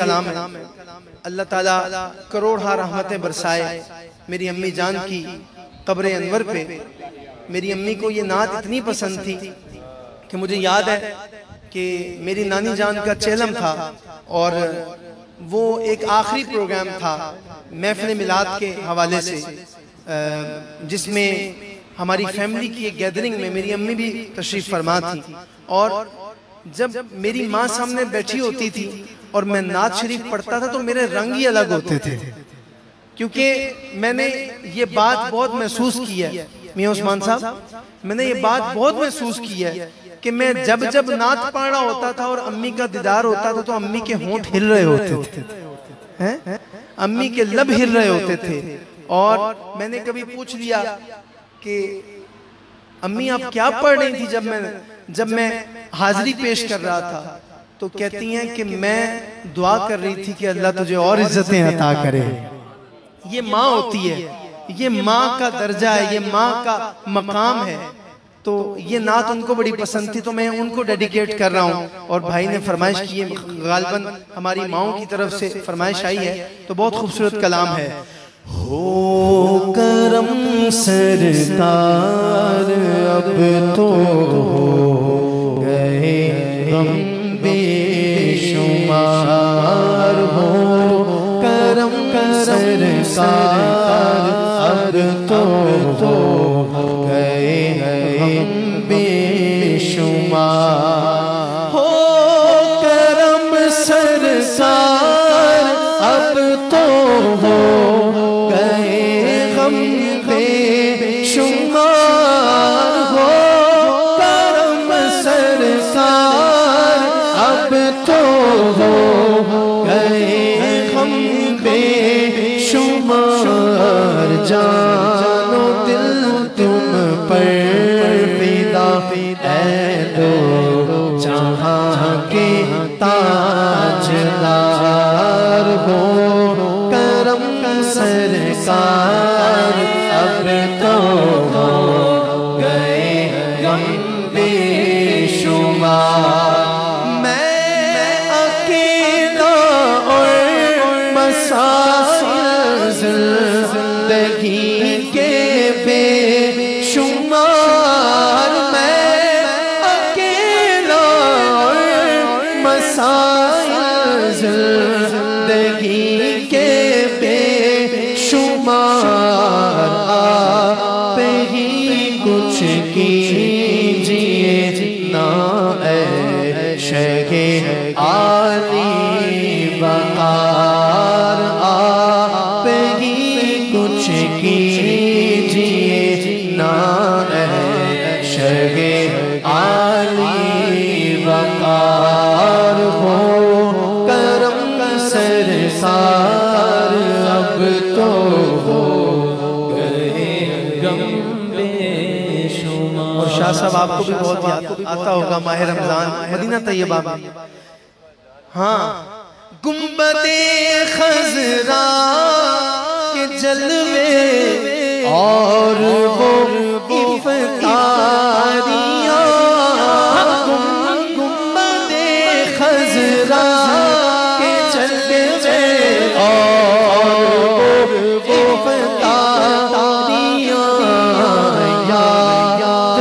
कलाम है, अल्लाह ताला करोड़ा रहमतें बरसाए मेरी अम्मी जान की कब्र अनवर पे। मेरी अम्मी को ये नात इतनी पसंद थी कि मुझे याद है कि मेरी नानी जान का चेलम था और वो एक आखिरी प्रोग्राम था महफिल मिलाद के हवाले से, जिसमें हमारी फैमिली की एक गैदरिंग में मेरी अम्मी भी तशरीफ फरमा थी। और जब मेरी माँ सामने बैठी होती थी और मैं नात शरीफ पढ़ता था तो मेरे रंग ही अलग होते थे, क्योंकि मैंने ये बात बहुत महसूस की है मियां उस्मान साहब, मैंने ये बात बहुत महसूस की है कि मैं जब जब नात पढ़ रहा होता था और अम्मी का दीदार होता था तो अम्मी के होंठ हिल रहे होते थे, हैं? अम्मी के लब हिल रहे होते थे। और मैंने कभी पूछ लिया कि अम्मी आप क्या पढ़ रही थी जब मैं जब मैं हाजिरी पेश कर रहा था, तो कहती हैं कि मैं दुआ कर रही थी कि अल्लाह तुझे और इज्जतें अता करे। ये माँ होती है, ये माँ का दर्जा है, ये माँ का मकाम है। तो ये नात उनको बड़ी पसंद थी तो मैं उनको डेडिकेट कर रहा हूँ। और भाई ने फरमाइश की है, गालिबन हमारी माओं की तरफ से फरमाइश आई है, तो बहुत खूबसूरत कलाम है। हो करम सरकार अब तो हो गए गम बेशुमार, हो करम सरकार अब तो हो गए गम बेशुमार, हो करम सरकार अब तो हो जानो दिल तुम पर फिदा है दो जहां के ताजदार, हो करम सरकार अब तो हो गए गम बेशुमार। मैं अकेला और मसाइल जिंदगी के बेशुमार, मैं अकेला और मसाइल जिंदगी के बेशुमार, आप ही कुछ कीजिए ना ऐशे आली बकार, आप ही कुछ कीजिए ना ऐशे आली बकार, हो करम सरकार अब तो हो गए गम बेशुमार। और शाह साहब आपको भी बहुत याद आता होगा माह रमजान मदीना तैयबा में, हाँ, गुंबदे खजरा के जलवे और वो इफ्तारियां, गुंबदे खजरा के जलवे और वो इफ्तारियां याद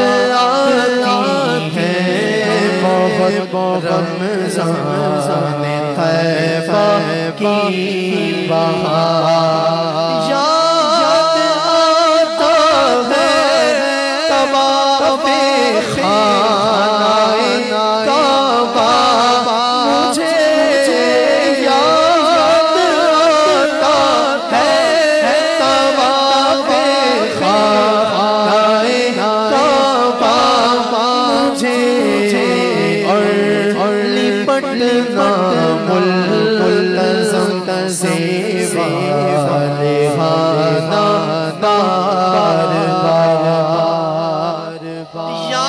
आती हैं बहुत रमज़ान तैबा की बहार, याद आता है तवाफ़े खानाए काबा, मुझे याद आता है तवाफ़े खानाए काबा, मुझे और लिपटना मुल्तज़म से वाले हाना बार बार, या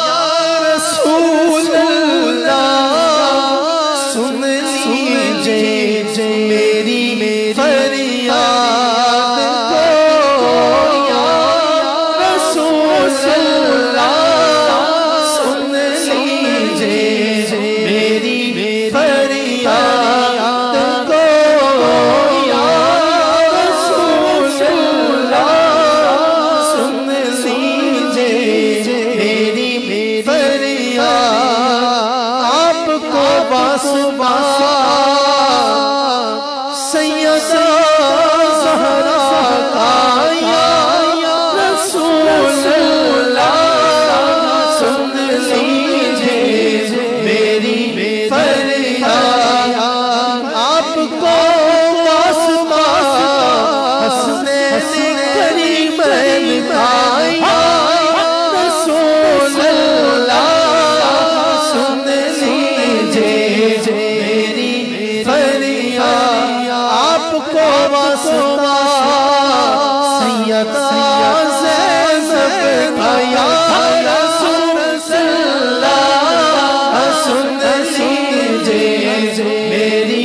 रसूल अल्लाह सुन लीजिए मेरी फरियाद को, या रसूल अल्लाह सुन लीजिए मेरी फरियाद सुबह सैयदा ज़हरा का या रसूलल्लाह सुन लीजिए मेरी फरियाद आपको वास्ता हसनैन करीमैन का या रसूलल्लाह सुन लीजिए मेरी फरियाद आपको वास्ता सैयदा ज़ैनब का या रसूलल्लाह सुन लीजिए मेरी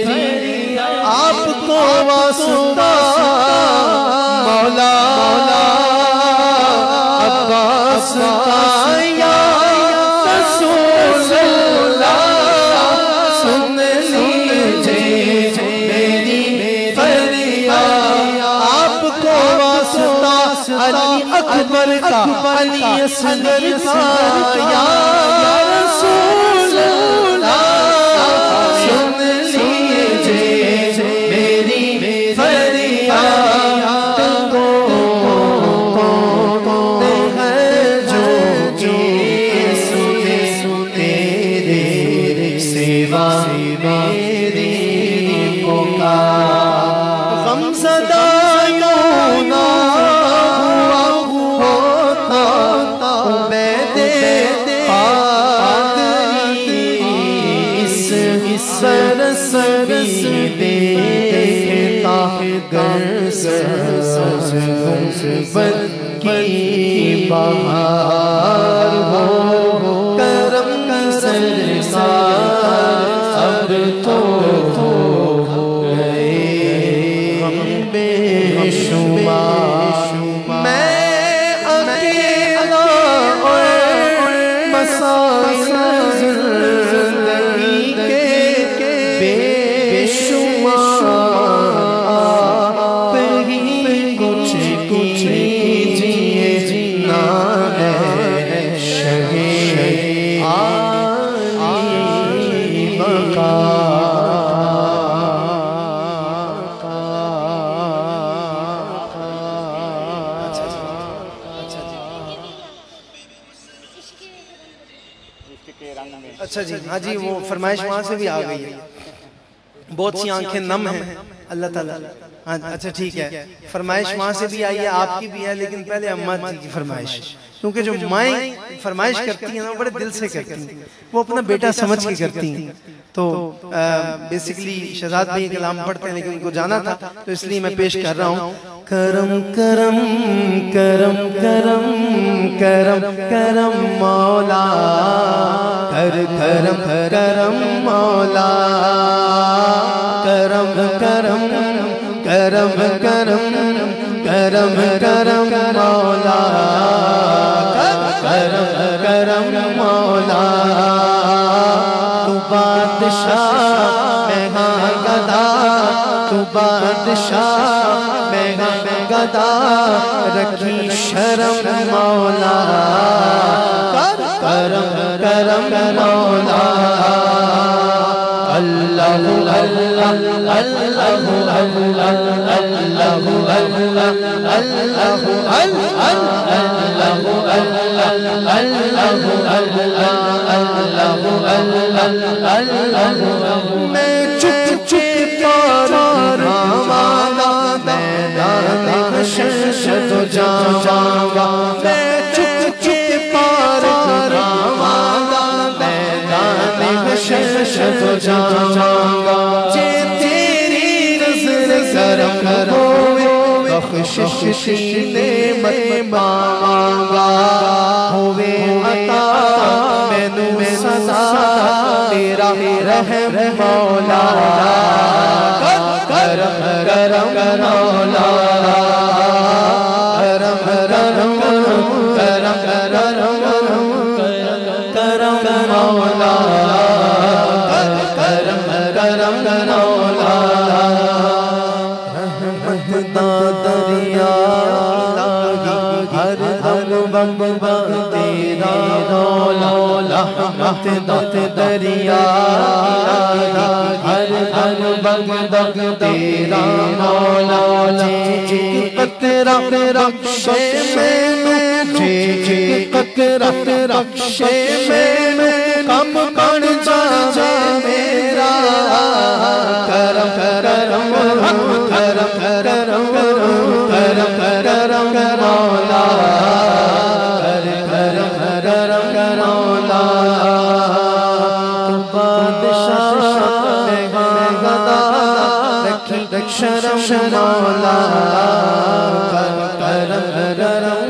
आपको वास्ता मौला अब्बास का या रसूलल्लाह सुन लीजिए मेरी फरियाद आपको वास्ता अली अकबर का अली असगर का या रसूलल्लाह सुन लीजिए मेरी फरियाद को है जो के सुने सुने रे सेवा मेरी पुकार गमज़दा यूं ना हुआ होता उबैदे पादरी इस बरस भी देखता गर गुंबद की बहार हो करम सरसार अब तो हो गए हम बेशुमार मैं अकेला और मसाइल ज़िंदगी के बेशुमार आप ही कुछ कीजिए जीना है शहे आली बका अच्छा जी हाँ जी वो फरमाइश वहाँ से भी आ गई है बहुत सी आंखें नम हैं अल्लाह ताला हाँ अच्छा ठीक है फरमाइश वहाँ से भी आई है आपकी भी है लेकिन पहले अम्मा जी की फरमाइश क्योंकि जो माएँ फरमाइश करती हैं ना बड़े दिल से करती हैं वो अपना बेटा समझ के करती हैं तो बेसिकली शहजाद भाई कलाम पढ़ते हैं लेकिन उनको जाना था तो इसलिए मैं पेश कर रहा हूँ करम करम करम करम करम करम मौला कर करम करम मौला करम करम करम करम करम करम मौला करम करम मौला तू बादशाह मैं हाँ गदा तू बादशाह मैं हाँ गदा रखी शर्म मौला करम करम मौला अल्लाह अल्लाह अल्लाह अल्लाह अल्लाह अल्लाह मैं चुप चुप मांगा मैदान शद जाऊंगा मैं चुप चुप पार मांगा मैदान शद जाऊंगा जे तेरी नजर करम होवे बख्शिश ने मत मांगा होवे अता मैनू सदा तेरा रहम मौला करम करम मौला करम करम करम करम करम मौला करम करम मौला रहमत दा दरिया हर दम बम तेरा मौला रहमत दत दरिया हर हर बग बग तेरा मौला जी कतरा रक्षे में जी कतरा रक्षे में कम बन जा मेरा करम करम करम करम करम करम मौला करम करम मौला बादशाह गदा रक्षरम मौला करम करम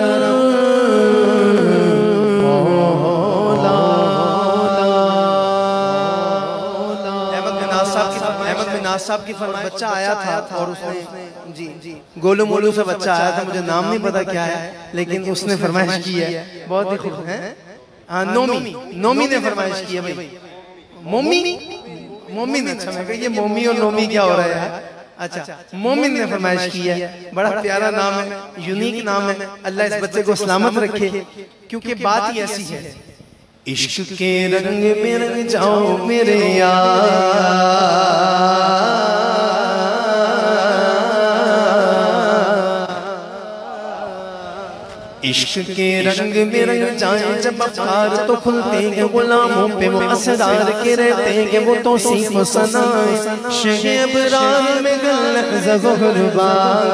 साहब की फरमा बच्चा आया था और उसने जी जी गोलू मोलू से बच्चा आया था, मुझे नाम नहीं पता क्या है, लेकिन उसने फरमाइश की है, बहुत ही खूब है। हाँ नोमी नोमी ने फरमाइश की है भाई, मोमी मोमी ने, अच्छा मैं कहा ये मोमी और नोमी क्या हो रहा है। अच्छा मोमिन ने फरमाइश की है, बड़ा प्यारा नाम है, यूनिक नाम है, अल्लाह इस बच्चे को सलामत रखे, क्योंकि बात ही ऐसी है। इश्क के रंग में रंग जाओ मेरे यार, इश्क के रंग में रंग जाए जब अफकार तो खुलते हैं गुलामों पे वो असरार के रहते हैं वो तो सीख सनाए शहब राह में गलत ज़ग़ुरबा।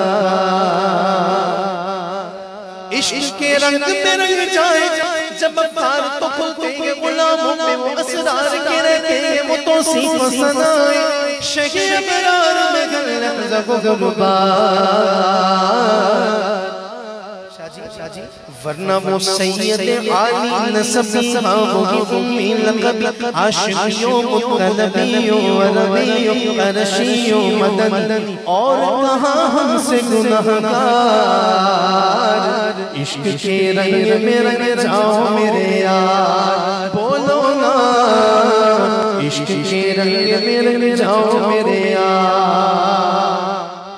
इश्क के रंग में रंग जाए जब अफकार तो खुलते हैं गुलामों पे वो असरार के रहते हैं वो तो सीख सनाए शहब राह में गलत ज़ग़ुरबा। वरना वो सैयद आली नसबी हाँ वही उम्मी लक़ब आशिकियों मुतलबियों अरबियों अरशियों मदनी और कहाँ हमसे गुनहगार। इश्क के रंग में रंग जाओ मेरे यार, बोलो ना इश्क के रंग में रंग जाओ मेरे यार।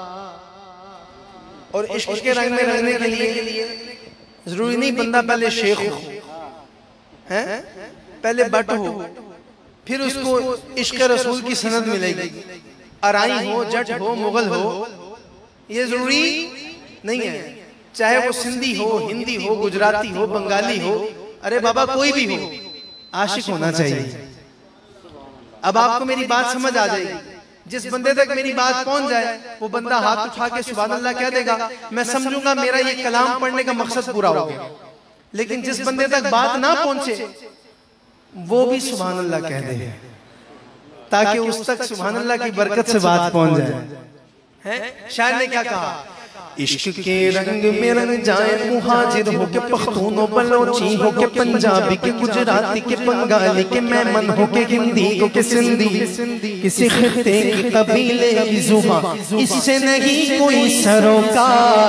और इश्क के रंग में रंगने के लिए जरूरी नहीं बंदा पहले शेख हो, हैं पहले बट हो, फिर उसको इश्क रसूल की सनद मिलेगी। अराई हो, जट हो, मुगल हो, ये जरूरी नहीं है। चाहे वो सिंधी हो, हिंदी हो, गुजराती हो, बंगाली हो, अरे बाबा कोई भी हो, आशिक होना चाहिए। अब आपको मेरी बात समझ आ जाएगी। जिस बंदे तक मेरी बात पहुंच जाए वो बंदा हाथ उठा के सुभान अल्लाह कह देगा, मैं समझूंगा मेरा ये कलाम पढ़ने का मकसद पूरा हो गया। लेकिन जिस बंदे तक बात ना पहुंचे वो भी सुभान अल्लाह कह दे, ताकि उस तक सुभान अल्लाह की बरकत से बात पहुंच जाए। हैं शायर ने क्या कहा, इश्क के रंग में रंग जाए मुहाजिर हो के पख्तून बलोची हो के पंजाबी के गुजराती के बंगाली के मेमन हो के हिंदी हो के सिंधी, किसी खित्ते के कबीले की जुबान इससे नहीं कोई सरोकार।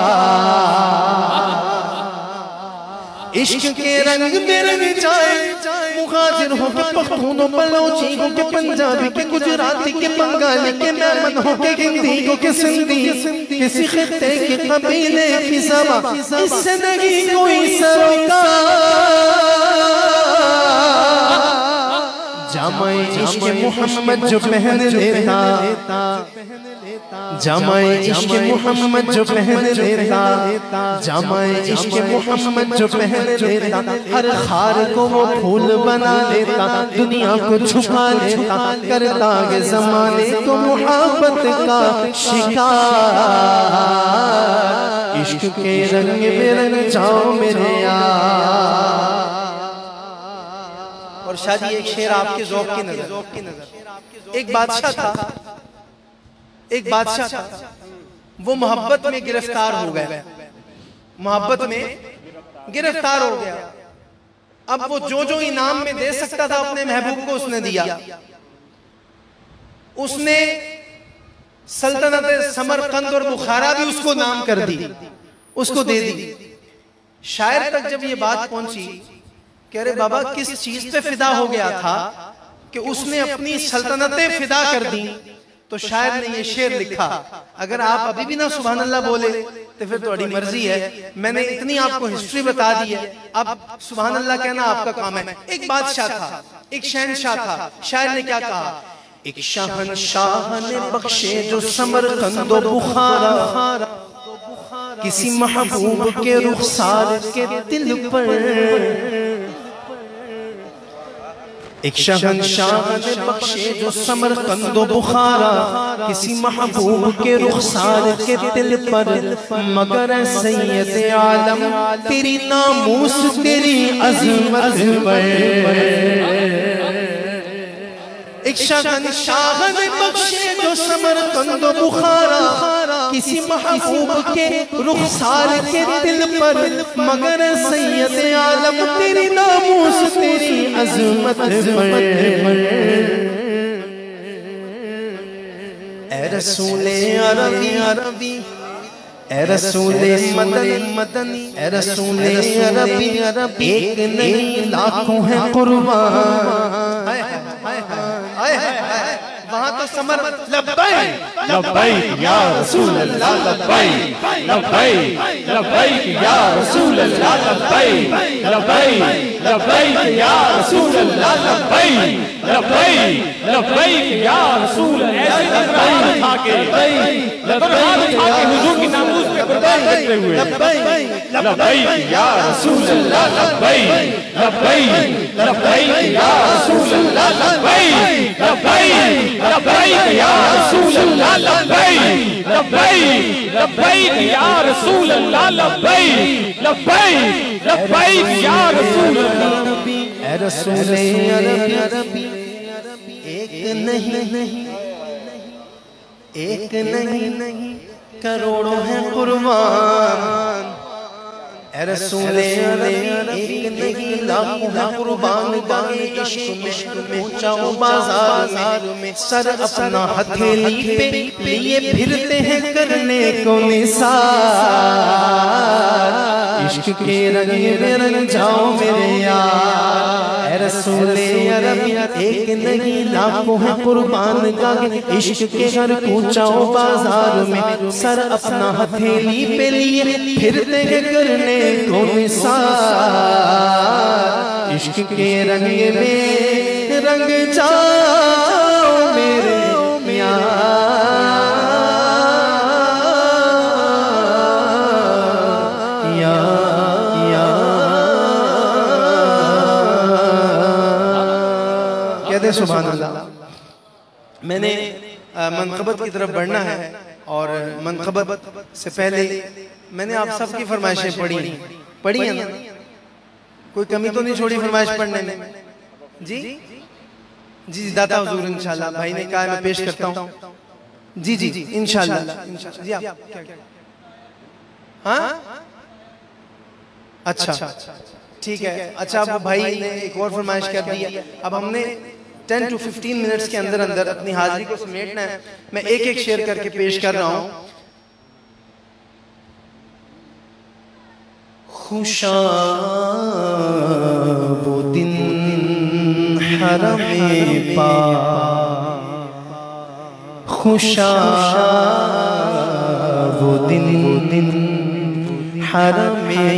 इश्क के रंग में रंग जाए मुहाजिर हो के पख्तून बलोची हो के पंजाबी के गुजराती के बंगाली के मेमन हो के हिंदी हो के सिंधी, किसी खित्ते के कबीले की ज़बान इससे नहीं कोई सरोकार। जामाए इश्क मोहम्मद जो पहन लेता, जामाए इश्क मोहम्मद जो पहन लेता, जामाए इश्क मोहम्मद जो पहन लेता, हर खार को वो फूल बना लेता, दुनिया को छुपा लेता, करता है ज़माने को मोहब्बत का शिकार। इश्क के रंग में रंग जाओ मेरे यार। और शादी एक शेर आपके ज़ौक़ की नजर, एक बादशाह था, एक बादशाह था, वो मोहब्बत में गिरफ्तार हो गया, मोहब्बत में गिरफ्तार हो गया। अब वो जो जो इनाम में दे सकता था अपने महबूब को उसने दिया। उसने सल्तनत समरकंद और बुखारा भी उसको नाम कर दी, उसको दे दी। शायर तक जब ये बात पहुंची कि अरे बाबा किस चीज पे फिदा हो गया था कि उसने अपनी सल्तनतें फिदा कर दी, तो शायर ने ये शेर लिखा। अगर आप अभी भी ना सुभान अल्लाह बोले तो फिर थोड़ी मर्जी है। मैंने इतनी आपको हिस्ट्री बता दी है, अब सुभान अल्लाह कहना आपका काम है। एक बादशाह था, एक शहनशाह था। शायर ने क्या कहा? एक शहनशाह ने बख्शे जो समरकंद व बुखारा, किसी महबूब के रुखसार के दिल पर। एक शहनशाह ने बख्शे जो समरकंद व बुखारा, किसी महबूब के रुखसार के दिल पर। मगर सैयद आलम तेरी नामूस तेरी अज़मत पर। एक शहनशाह ने बख्शे जो समरकंद व बुखारा, किसी महबूब के रुखसार के दिल पर। मगर सैयद आलम तेरी नामूस तेरी अज़मत पर। ए रसूले अरबी अरबी, ए रसूले मदनी मदनी, ए रसूले अरबी अरबी, एक नहीं लाखों हैं कुर्बान। वहाँ तो समर लब्बैक लब्बैक या रसूल अल्लाह, लब्बैक लब्बैक लब्बैक या रसूल अल्लाह, लब्बैक लब्बैक लब्बैक या रसूल अल्लाह, लब्बैक लब्बैक लब्बैक या रसूल। ऐसे हाथ उठा के हाथ उठा के हुजूर की नामूस पे कुर्बान करते हुए लब्बैक या रसूल अल्लाह, लब्बैक लब्बैक लब्बैक या रसूल अल्लाह, लब्बैक लब्बैक लब्बैक या रसूल अल्लाह, लब्बैक लब्बैक लब्बैक या रसूल अल्लाह, लब्बैक लब्बैक लब्बैक या रसूल अल्लाह। ए रसूले अरबी, एक नहीं एक नहीं करोड़ों हैं कुर्बान। ए रसूले अरबी, एक नहीं लाखों हैं कुर्बान। गाए इश्क में जाओ बाजार में, सर अपना हथेली पे लिए फिरते हैं करने को निसार। इश्क के रंग में रंग जाओ मेरे यार। ए रसूले अरबी, एक नहीं लाखों हैं कुर्बान। गाए इश्क के घर कूचाओ बाजार में, सर अपना हथेली पे लिए फिरते हैं करने को निसार। इश्क के रंग में रंग जाओ मेरे कहते सुभान अल्लाह। मैंने मनक़बत की तरफ बढ़ना है और मनक़बत से पहले मैंने आप सबकी फरमाइशें पढ़ी पढ़ी है ना? कोई कमी तो नहीं छोड़ी फरमाइश पढ़ने में? जी जी दाता हुजूर इंशाल्लाह भाई ने कहा मैं पेश करता हूँ। जी जी जी इंशाल्लाह जी। आप हाँ अच्छा ठीक है। अच्छा अब भाई ने एक और फरमाइश कर दी है। अब हमने टेन टू फिफ्टीन मिनट्स के अंदर अंदर अपनी हाजिरी को समेटना है। मैं एक एक शेयर करके पेश कर रहा हूँ। खुशा वो दिन हरमे पाक, खुशा वो दिन दिन हरमे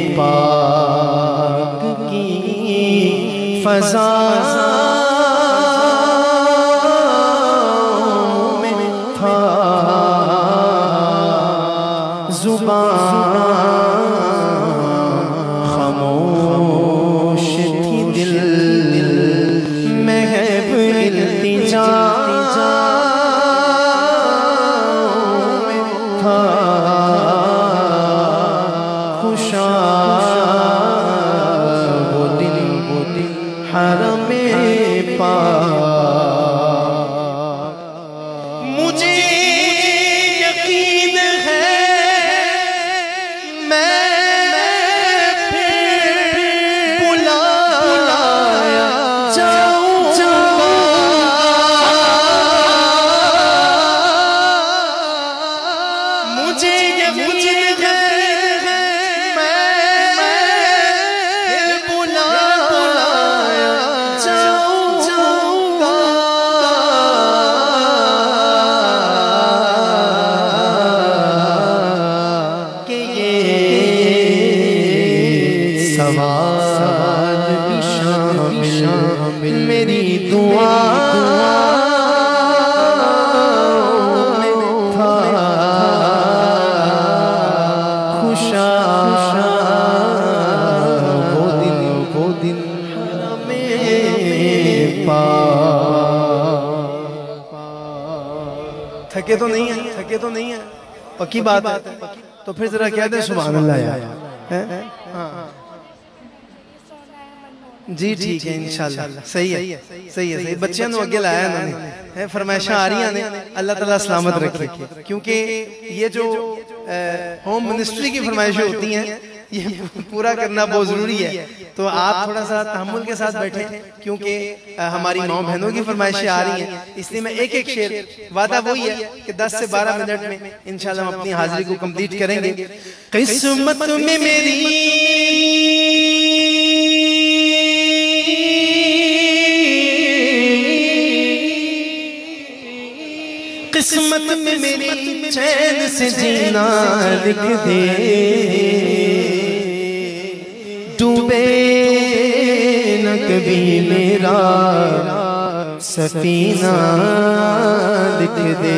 पाक की फज़ा में था ज़ुबान खामोश थी, दिल महब इल्तिजा में था। खुशा वो दिल वो दिल हरमे पाक। मुझे यकीन है मैं फिर बुलाया जाऊंगा। मुझे यकीन है मैं बुलाया शामिल मेरी दुआ में था खुशा वो दिन वो दिन में पा। थके तो नहीं है, थके तो नहीं है, पक्की बात है। तो फिर जरा कहते हैं सुभान अल्लाह यार, हैं? हाँ जी ठीक है इंशाल्लाह, सही है सही है सही। बच्चों ने अगे लाया इन्होंने, फरमाइशा आ रही ने, अल्लाह ताला सलामत रखे। क्योंकि ये जो होम मिनिस्ट्री की फरमाइशें होती हैं ये पूरा करना बहुत जरूरी है। तो आप थोड़ा सा तहम्मुल के साथ बैठे, क्योंकि हमारी माँ बहनों की फरमाइशें आ रही हैं, इसलिए मैं एक एक शेर, वादा वही है कि दस से बारह मिनट में इंशाल्लाह हम अपनी हाजिरी को कंप्लीट करेंगे। किस्मत में मेरी किस्मत में मेरी चैन से जीना लिख दे, डूबे न कभी मेरा सफीना लिख दे।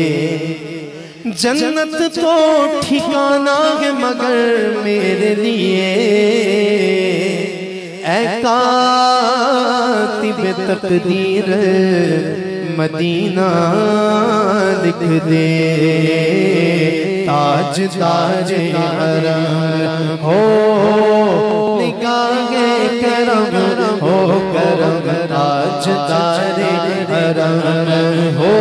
जन्नत तो ठिकाना है मगर मेरे लिए ऐ कातिब तकदीर मदीना लिख दे। ताज ताज हरम हो निगाहे करम हो करम, ताज ताज हरम हो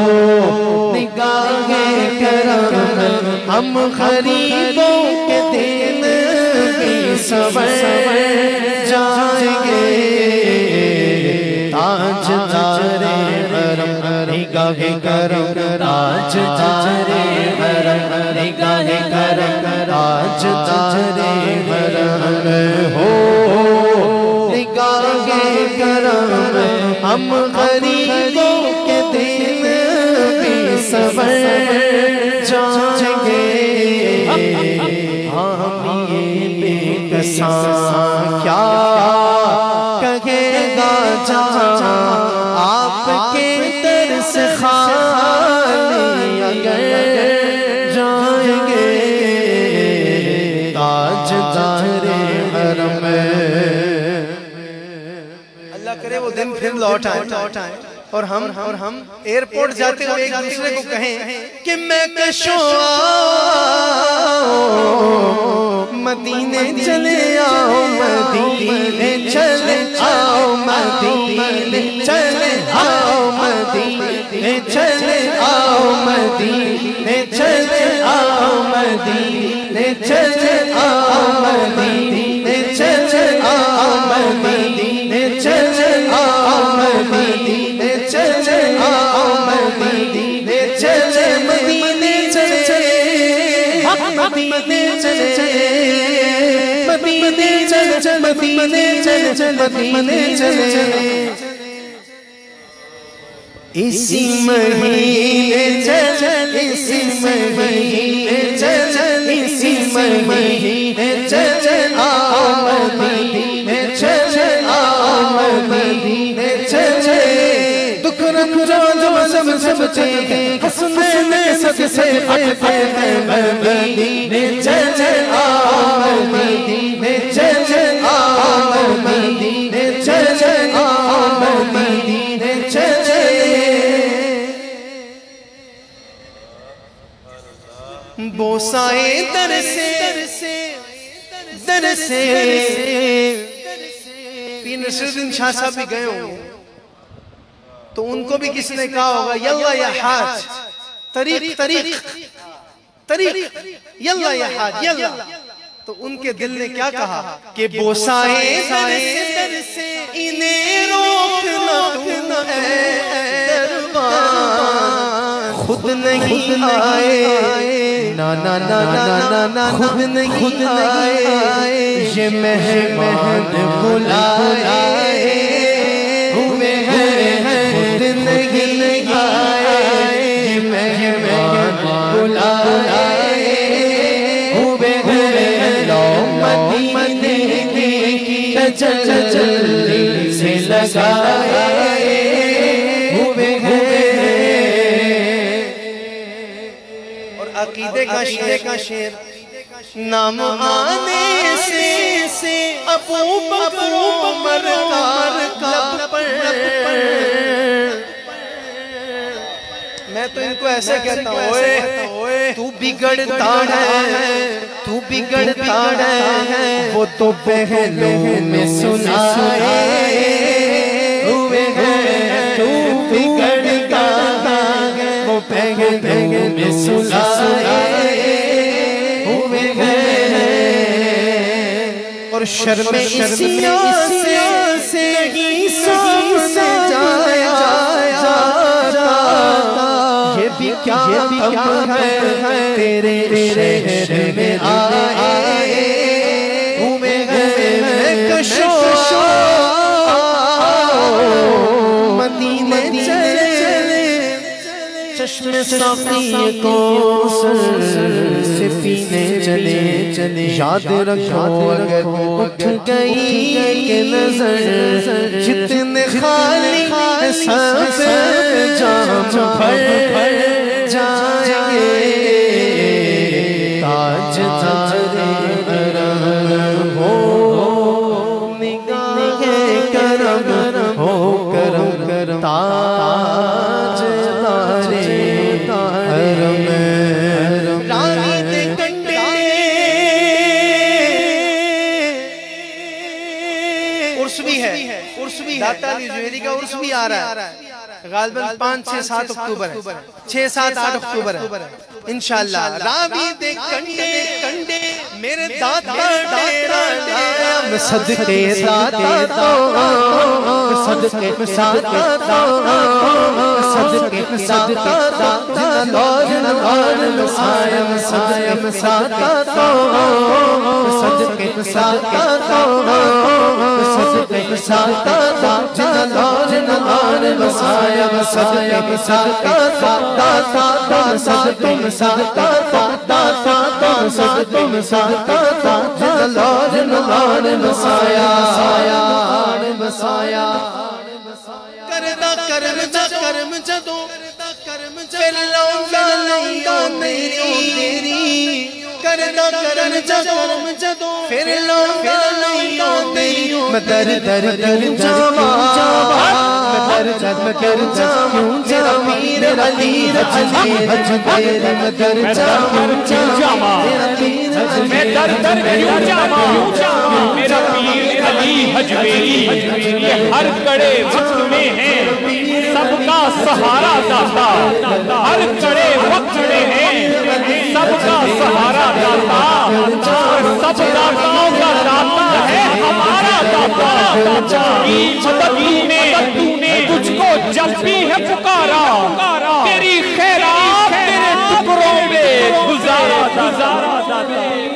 निगाहे करम। हम गरीबों के दिन भी सवर जाएंगे, ताज ताज निगाहे करम, ताज तारे हरम निगाहे करम, ताज तारे हरम हो निगाहे करम। हम गरीबों के दिन भी सवर जाएंगे। हम ये बेकसा क्या कहेगा जा आपके तरस खाने अगर जाएंगे, ताज तारे हरम। अल्लाह करे वो दिन फिर लौट आए लौट आए और हम और हम एयरपोर्ट जाते हुए एक दूसरे को कहें कि मैं कशो मदीने चले आओ, मदीने चले आओ, मदीने चले आओ, मदीने चले आओ, मदीने चले आओ, मदीने चले आओ, मदीने चले आओ, मदीने चले आओ, मदीने चले आओ, मदीने चले मदीने चले मदीने चले मदीने चले मदीने चले मदीने चले। इसी महीने चल इसी महीने चल इसी महीने चल आओ, मदीने चल आओ, मदीने चल। दुख रंग जो सब सब चले हंसने सबसे हटते हैं, मदीने चल आओ, मदीने चल आओ, मदीने चल आओ, मदीने चल। बोसाए दर से दर से पीर नसरुद्दीन शाह साहब भी गए होंगे, तो उनको भी किसी ने कहा होगा यल्ला या हाज तरीक तरीक तरीक यल्ला या हाज यल्ला। तो उनके दिल ने क्या कहा कि बोसाए दर से इन्हें रोकना तुम खुद नहीं आए, ना ना ना ना ना खुद नहीं आए, ये मेहमान बुलाए हुए हैं, खुद नहीं आए, ये मेहमान बुलाए हुए हैं। लो मदीने की तजल्ली से लगाए हुए हैं। और अकीदे का शेर का शेर नाम आने से से अबू बकर उमर का लब पर। मैं तो इनको ऐसे कहता हूँ, ओए तू बिगड़ता है, तू बिगड़ता है, वो तो पहलों में सुनाए हुए हैं। तू बिगड़ता है, वो पहलों में सुनाए हुए हैं। और शर्म इसिया से नहीं सामने जाया जाता। ये भी क्या कम है तेरे शहर में आए हुए हैं। कशो मदीने चले, चश्मे साक़ी को से पीने चले चले। याद रखो अगर उठ गई ये नजर, जितने खाली सब जाम भर जाएंगे। ताज तारे करम हो निगाहे करम हो करम करम। ताज तारे करम रात कंडे उर्स भी है, उर्स भी है। दाता अली ज़ुहैरी का उर्स भी आ रहा है। गालिबन पाँच छह सात अक्टूबर है, छह सात आठ अक्टूबर है इंशाअल्लाह। रावी दे कंडे कंडे मेरे दाता डेरा लाया। मैं सदके दाता तो सदके सादा तो सदके सादा दाता लौज नवाज मसाया मसाया मसादा तो सदके सादा तो सदके सादा दाता लौज नवाज मसाया मसाया मसादा दाता दाता सदके सादा दाता दाता सदके सादा दाता लौज नवाज मसाया मसाया। करदा करम जा करम जदों फिर लौंदा लौंदा तेरी। करदा करम जा करम जदों फिर लौंदा लौंदा तेरी। मैं दर दर दर जावा, मैं दर दर कर जाऊं मेरा पीर अली हजबे हजबे। मैं दर जाऊं जावा मैं दर दर क्यों जावा मेरा पीर अली हजवेरी। ये हर कड़े वक्त में है सबका सहारा दाता। हर कड़े वक्त में है सबका सहारा दाता। सब दाताओं का दाता है हमारा दाता। मदद तूने तुझको जब भी है पुकारा, तेरी खैरात तेरे टुकड़ों में गुजारा गुजारा दाता।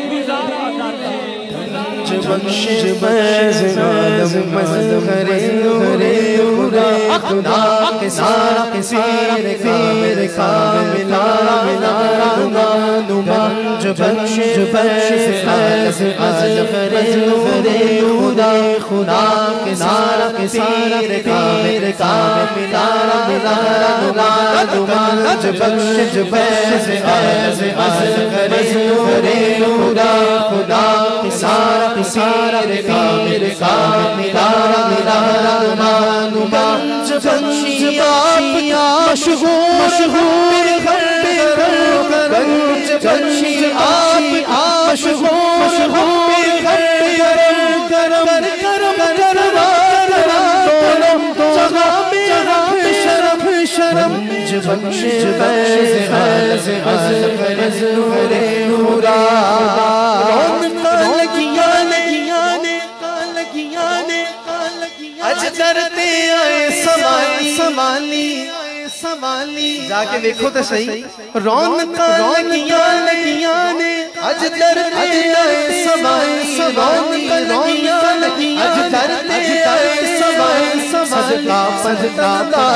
बख्श बख्श आलम मज़हरे नूरे खुदा खुदा के सारा के सारा पीर कामिला मिला नुमा नुमा। बख्श बख्श आलम मज़हरे नूरे खुदा खुदा के सारा के सारा पीर कामिला मिला नुमा नुमा। बख्श बख्श आलम मज़हरे नूरे खुदा खुदा के सारा सारा पीर का मिला मिला मानुमा। बंज बापिया मशहूर मशहूर गंज बंशी आप मशहूर मशहूर करम करम करम करम जगह मेरा शरफ शरम। बंश बंश अज़ अज़ अज़ नूरे नूरा। करते आए समाली समाली समाली। जाके देखो तो सही रौनक लगियां लगियां ने अज करते आए समाली समाली लगियां लगियां अज करते आए समाली समाली सदका सदका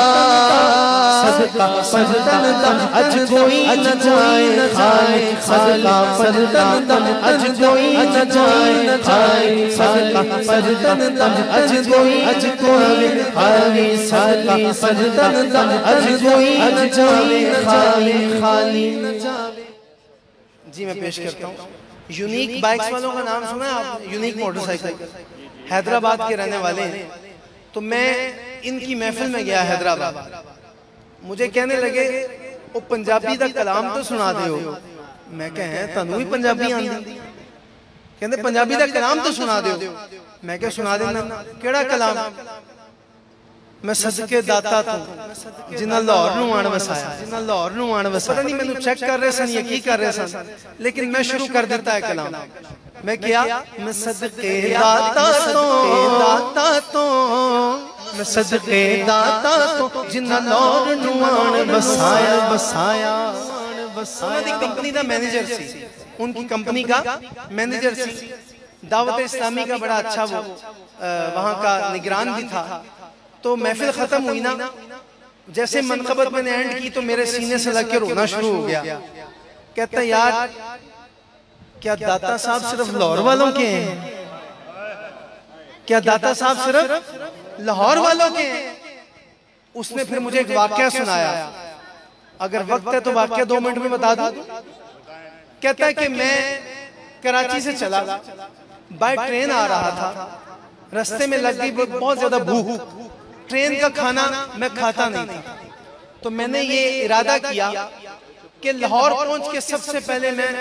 सदका सदका अज कोई न जाए खाली सदका सदका अज कोई न जाए खाली सदका सदका अज कोई अज कोई खाली सदका सदका अज कोई न जाए खाली खाली न जाए। जी मैं पेश करता हूँ। यूनिक बाइक्स वालों का नाम सुना आप? यूनिक मोटरसाइकिल हैदराबाद के रहने वाले हैं। तो मैं इनकी महफिल में गया हैदराबाद, मुझे कहने लगे वो पंजाबी का कलाम तो सुना दे हो। मैं कह तनु भी पंजाबी आंदी? कहते पंजाबी का कलाम तो सुना दे। मैं क्या सुना देना, केड़ा कलाम? मैं सदके दाता तू जिन्ना लाहौर नूं आण वसाया, जिन्ना लाहौर नूं आण वसाया। पता नहीं मैनू चेक कर रहे सन या की कर रहे सन, लेकिन मैं शुरू कर देता है कलाम। मैं क्या? मैं सदके दाता तो दाता तो मैं सदके दाता तो जिन्ना लाहौर नूं आण वसाया वसाया वसाया। उनकी कंपनी का मैनेजर सी, उनकी कंपनी का मैनेजर सी। दावत इस्लामी का बड़ा अच्छा वो वहाँ का निगरान भी था। तो महफिल खत्म हुई ना, जैसे मनकबत मैंने एंड की तो मेरे सीने से लग के रोना शुरू हो गया। कहता यार क्या दाता साहब सिर्फ लाहौर वालों के हैं? क्या दाता साहब सिर्फ लाहौर वालों के हैं? उसने फिर मुझे एक वाकया सुनाया, अगर वक्त है तो वाकया दो मिनट में बता दूं। कहता है कि मैं कराची से चला, बाय ट्रेन आ रहा था, रास्ते में लग गई बहुत ज्यादा भूख। ट्रेन का खाना मैं खाता नहीं था, तो मैंने ये इरादा किया कि लाहौर पहुंच के सबसे पहले मैं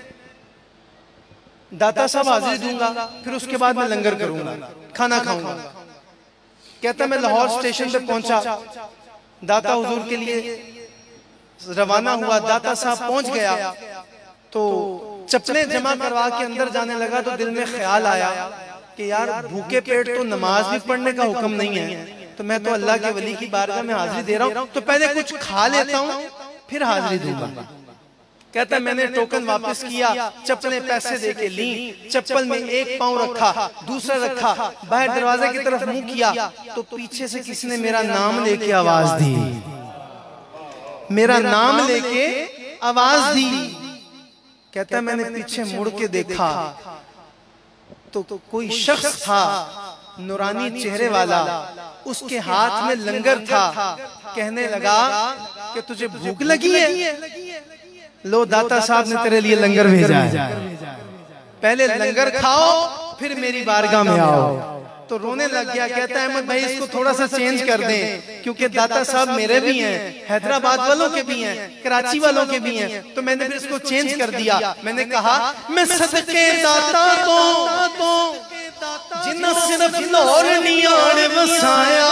दाता साहब हाजिरी दूंगा, फिर उसके बाद मैं लंगर करूंगा, खाना खाऊंगा। कहता मैं लाहौर स्टेशन पे पहुंचा, दाता हुजूर के लिए रवाना हुआ। दाता साहब पहुंच गया तो चप्पलें जमा करवा के अंदर जाने लगा, तो दिल में ख्याल आया कि यार भूखे पेट तो नमाज भी पढ़ने का हुक्म नहीं है, तो मैं तो अल्लाह के वली की बारगाह में हाजिरी दे रहा हूँ, तो पहले कुछ खा लेता हूँ फिर हाजिरी दूंगा। कहता मैंने टोकन वापस किया, चप्पलें पैसे दे के ली, चप्पल में एक पाँव रखा, दूसरा रखा, बाहर दरवाजे की तरफ मुंह किया तो पीछे से किसी ने मेरा नाम लेके आवाज दी, मेरा नाम लेके आवाज दी। कहता मैंने पीछे मुड़ के देखा तो, तो कोई शख्स था नूरानी चेहरे वाला, उसके हाथ में लंगर था। कहने लगा कि तुझे भूख लगी है? लो दाता साहब ने तेरे लिए लंगर भेजा है, पहले लंगर खाओ फिर मेरी बारगाह में आओ। तो रोने लग गया। कहता है अहमद भाई इसको थोड़ा सा चेंज कर दें, क्योंकि दाता साहब मेरे भी हैं, हैदराबाद वालों के भी हैं, कराची वालों के भी हैं। तो मैंने फिर इसको चेंज कर दिया। मैंने कहा मैं सदके दाता तो जिन्ना सिर्फ लाहौर नहीं आण वसाया,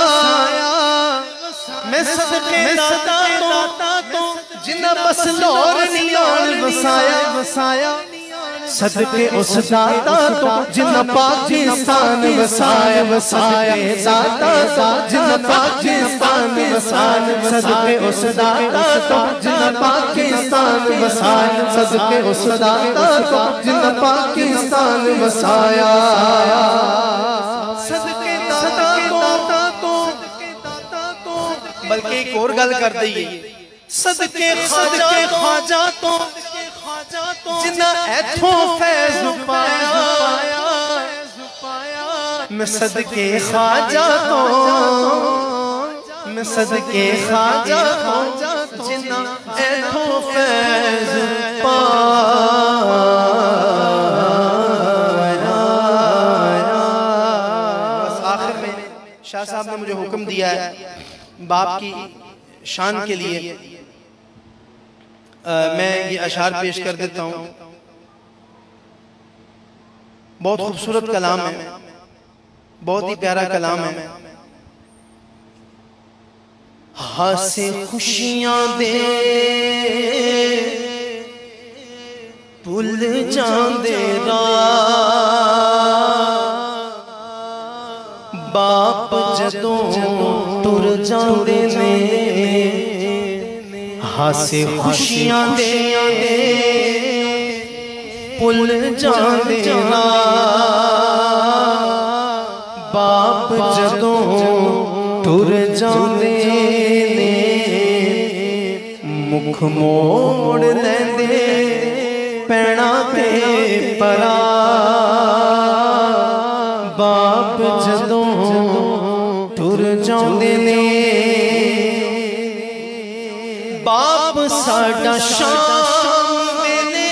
मैं सदके दाता तो जिन्ना बस लाहौर नहीं आण वसाया वसाया। सदके उस दाता तो जिन्ना पाकिस्तान वसाया वसाया, दाता जिन्ना पाकिस्तान वसाया। सदके उस दाता तो जिन्ना पाकिस्तान वसाया, सदके उस दाता तो जिन्ना पाकिस्तान वसाया। सदके दाता तो बल्कि एक और गल कर दईए, सदके खाजा खाजा तो जिन्ना ऐथों फैज़ पाया, मैं सदके खाजा तो मैं सदके खाजा तो जिन्ना ऐथों फैज़ पाया। बस आखिर में शाह साहब ने मुझे हुक्म दिया है बाप की शान के लिए आ, मैं ये अशार पेश कर देता हूँ। बहुत खूबसूरत कलाम है, बहुत ही प्यारा कलाम है। हासे खुशियां दे भुल जांदे बाप जदों तुर जांदे ने, हासे खुशियां दे भुल जांदे बाप जदों टुर जांदे ने मुख मोड़ लैंदे पैणा ते परा बाप जदों टुर जांदे ने बाप साडा शाम वेले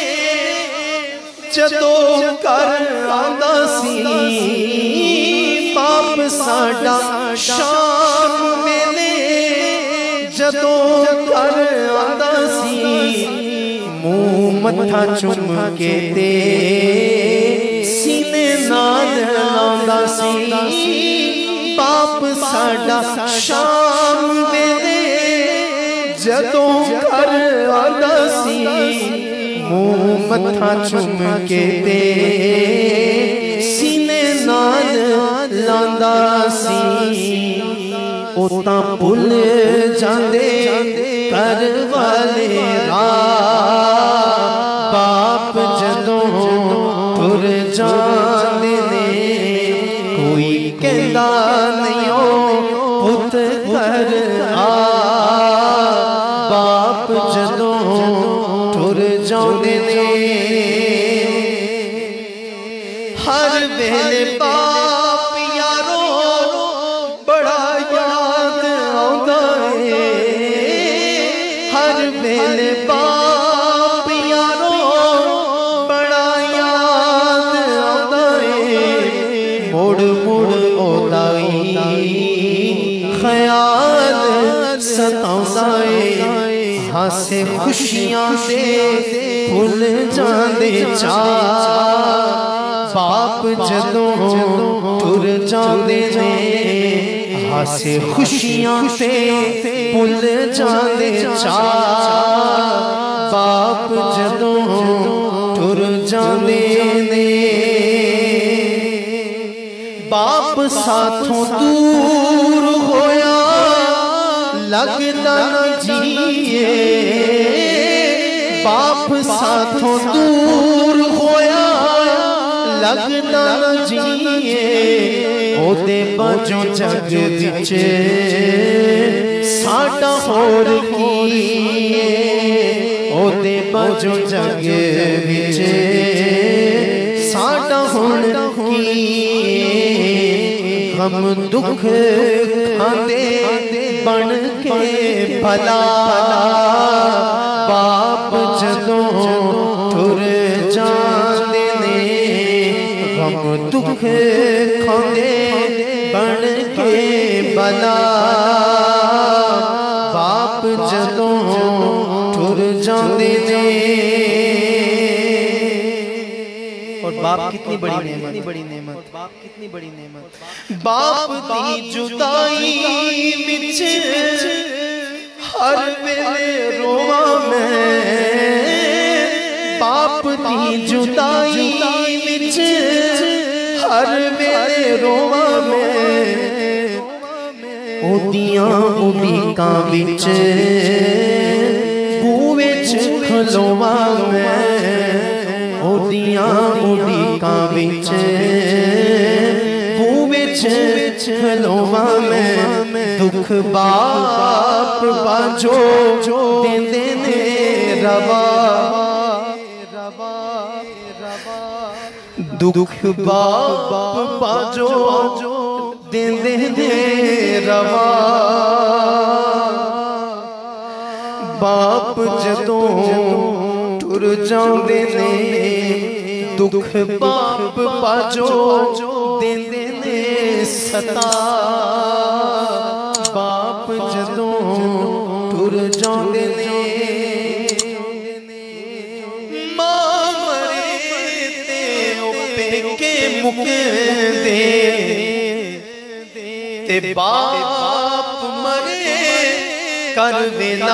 जदों कर आंदा सी बाप साडा शाम वेले जदों कर आंदा सी मुंह मत्था चुम के ते सीने नाल लांदा सी बाप साडा शाम वेले जदों कर आंदा सी मुंह मत्था चुम के ते सीने नाल लांदा सी ओ तां भुल जांदे घर वाले बाप जदों टुर जांदे ने कोई कहंदा नहीं ओ पुत घर आ बाप जदों टुर जांदे ने हर वेले बाप यारो बड़ा याद आंदा है हर वेले बाप यारो बड़ा याद आंदा है मुड़ मुड़ ओदा ख्याल सतांदा है हासे खुशियां दे भुल जांदे चा बाप जदों टुर जांदे ने हासे खुशियां ते भुल जांदे चा बाप जदों टुर जांदे ने बाप साथों दूर होया लगदा न जिए बाप साथों दूर होया लगदा न जिए ओदे बाजों जग विच साडा होर की ओदे बाजों जग विच साडा होर की गम दुख खांदे बन के भला बाप जदों टुर जांदे ने गम दुख खांदे बन के भला बाप जदों टुर जांदे ने और बाप कितनी बड़ी नेमत कितनी बड़ी नेमत बाप कितनी बड़ी नेमत बाप दी जुदाई विच हर वेले रोवा मैं बाप दी जुदाई विच हर वेले रोवा मैं ओदियां उड़ीकां विच बूहे च खलोवा मैं ओदियां उड़ीकां विच बूहे च खलोवा मैं दुख बाप बाजो देंदे ने रवा दुख बाप बाजो देंदे ने रवा बाप जदों टुर जांदे ने दुख बाप बाजो देंदे ने सता बाप जदों टुर जांदे ने मां मरे ते पेके मुके दे ते बाप मरे कर वेला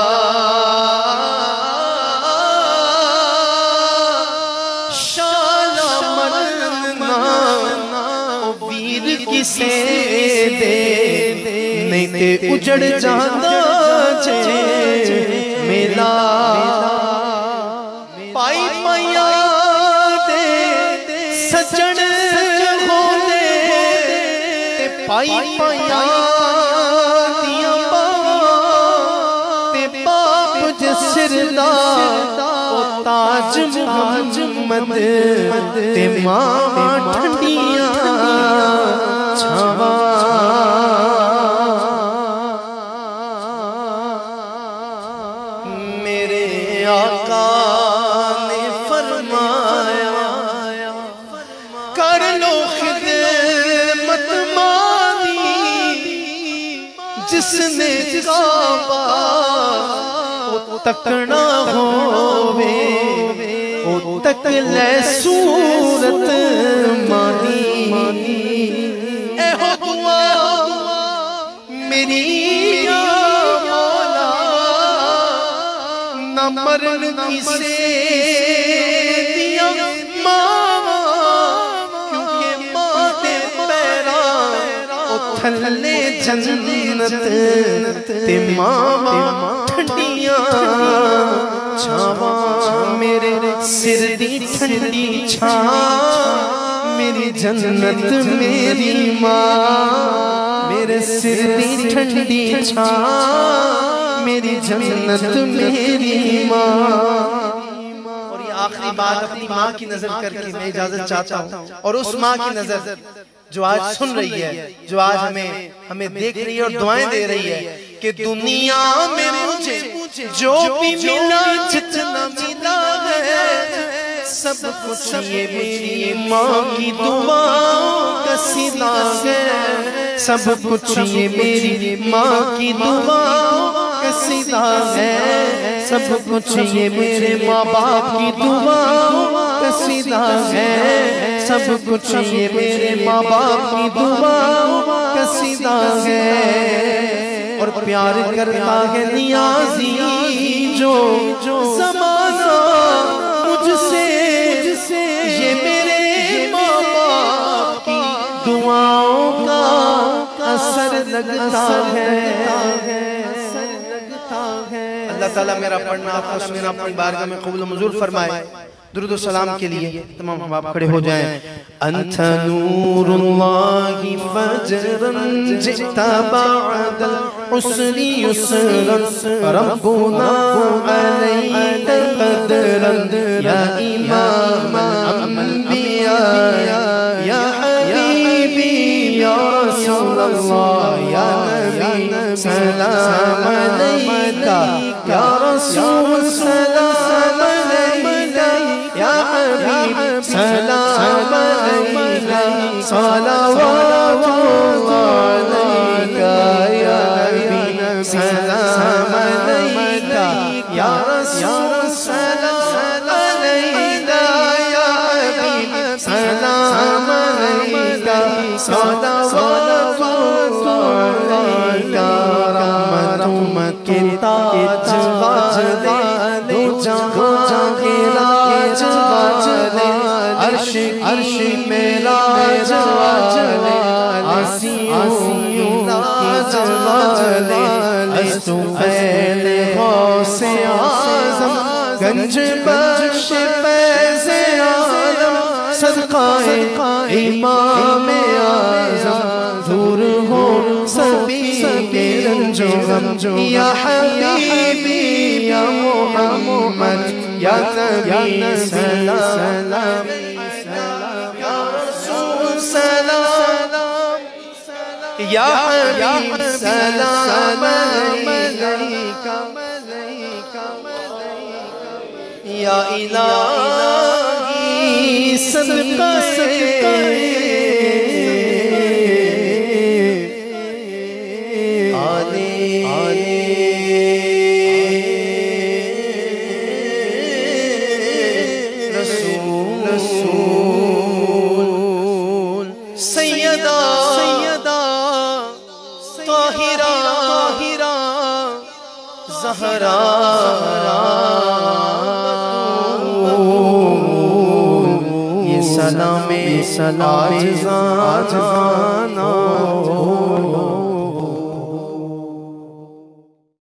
किसे दे नहीं ते उजड़ जांदा जे मेला पाई पाइया दे सजन होंदे ते पाई पाया दिया ते पाप जसरदा ओ ताज मुहम्मद ते मां ठंडियां छावा मेरे आका ने फरमाया कर लो खिदमत मानी जिसने काबा तकना होवे ओ तक ले सूरत मानी ए हो दुआ मेरी या मौला न मरन किसे दिया मावा क्योंकि मां दे पैरा ओ थल्ले जन्नत ते मावा ठंडियां छावा मेरे सिर दी ठंडी छा मेरी जन्नत मेरी माँ मेरे सिर दी ठंडी छा मेरी जन्नत मेरी माँ। और ये आखिरी बात अपनी माँ की नजर करके मैं इजाजत चाहता हूँ और उस माँ की नजर जो आज सुन रही है, जो आज हमें हमें देख रही है और दुआएं दे रही है कि दुनिया में मुझे जो भी मिला जितना मिला है सब कुछ ये मेरी माँ की दुआओं का सिला है सब कुछ ये मेरी माँ की दुआओं का सिला है सब कुछ ये मेरे माँ बाप की दुआओं का सिला है सब कुछ ये मेरे माँ बाप की दुआओं का सिला है। और प्यार करता है नियाज़ी जो जो ज़माना मुझसे ये मेरे माँ बाप की दुआओं का असर लगता है। अल्लाह ताला मेरा पढ़ना आपका सुनना अपनी बारगाह में कबूल मंजूर फरमाए। दुरूद सलाम के लिए तमाम आप खड़े हो जाएं। अंत नूरुल्लाहि फजरन जिता बअदल उसरी युसरन रब्बुना अलैका क़दरन या इमाम अंबिया या हबीबी या रसूलल्लाह या नबी सलाम अलैका या रसूल सलाम अलैका या हबीब सलाम अलैका सलावतुल्लाह अलैका या हबीब सलाम अलैका या रसूल सलाम अलैका या हबीब सलाम अलैका सलावतुल्लाह अलैका रहमत के ताज वाले दो जहां के लाज वाले अर्श अर्श में लाज वाले आसियों लाज वाले अस्तु पहले गौसे आज़म गंज बख्श पैसे आलम सदकाए इमाम आज़म दूर हो सभी के रंजो गम या हबीबी या मोहम्मद या नबी सलाम या रसूल सलाम या हबीब सलाम अलैका या इलाही सदका ज़हरा ये सलामे सलामे आजाना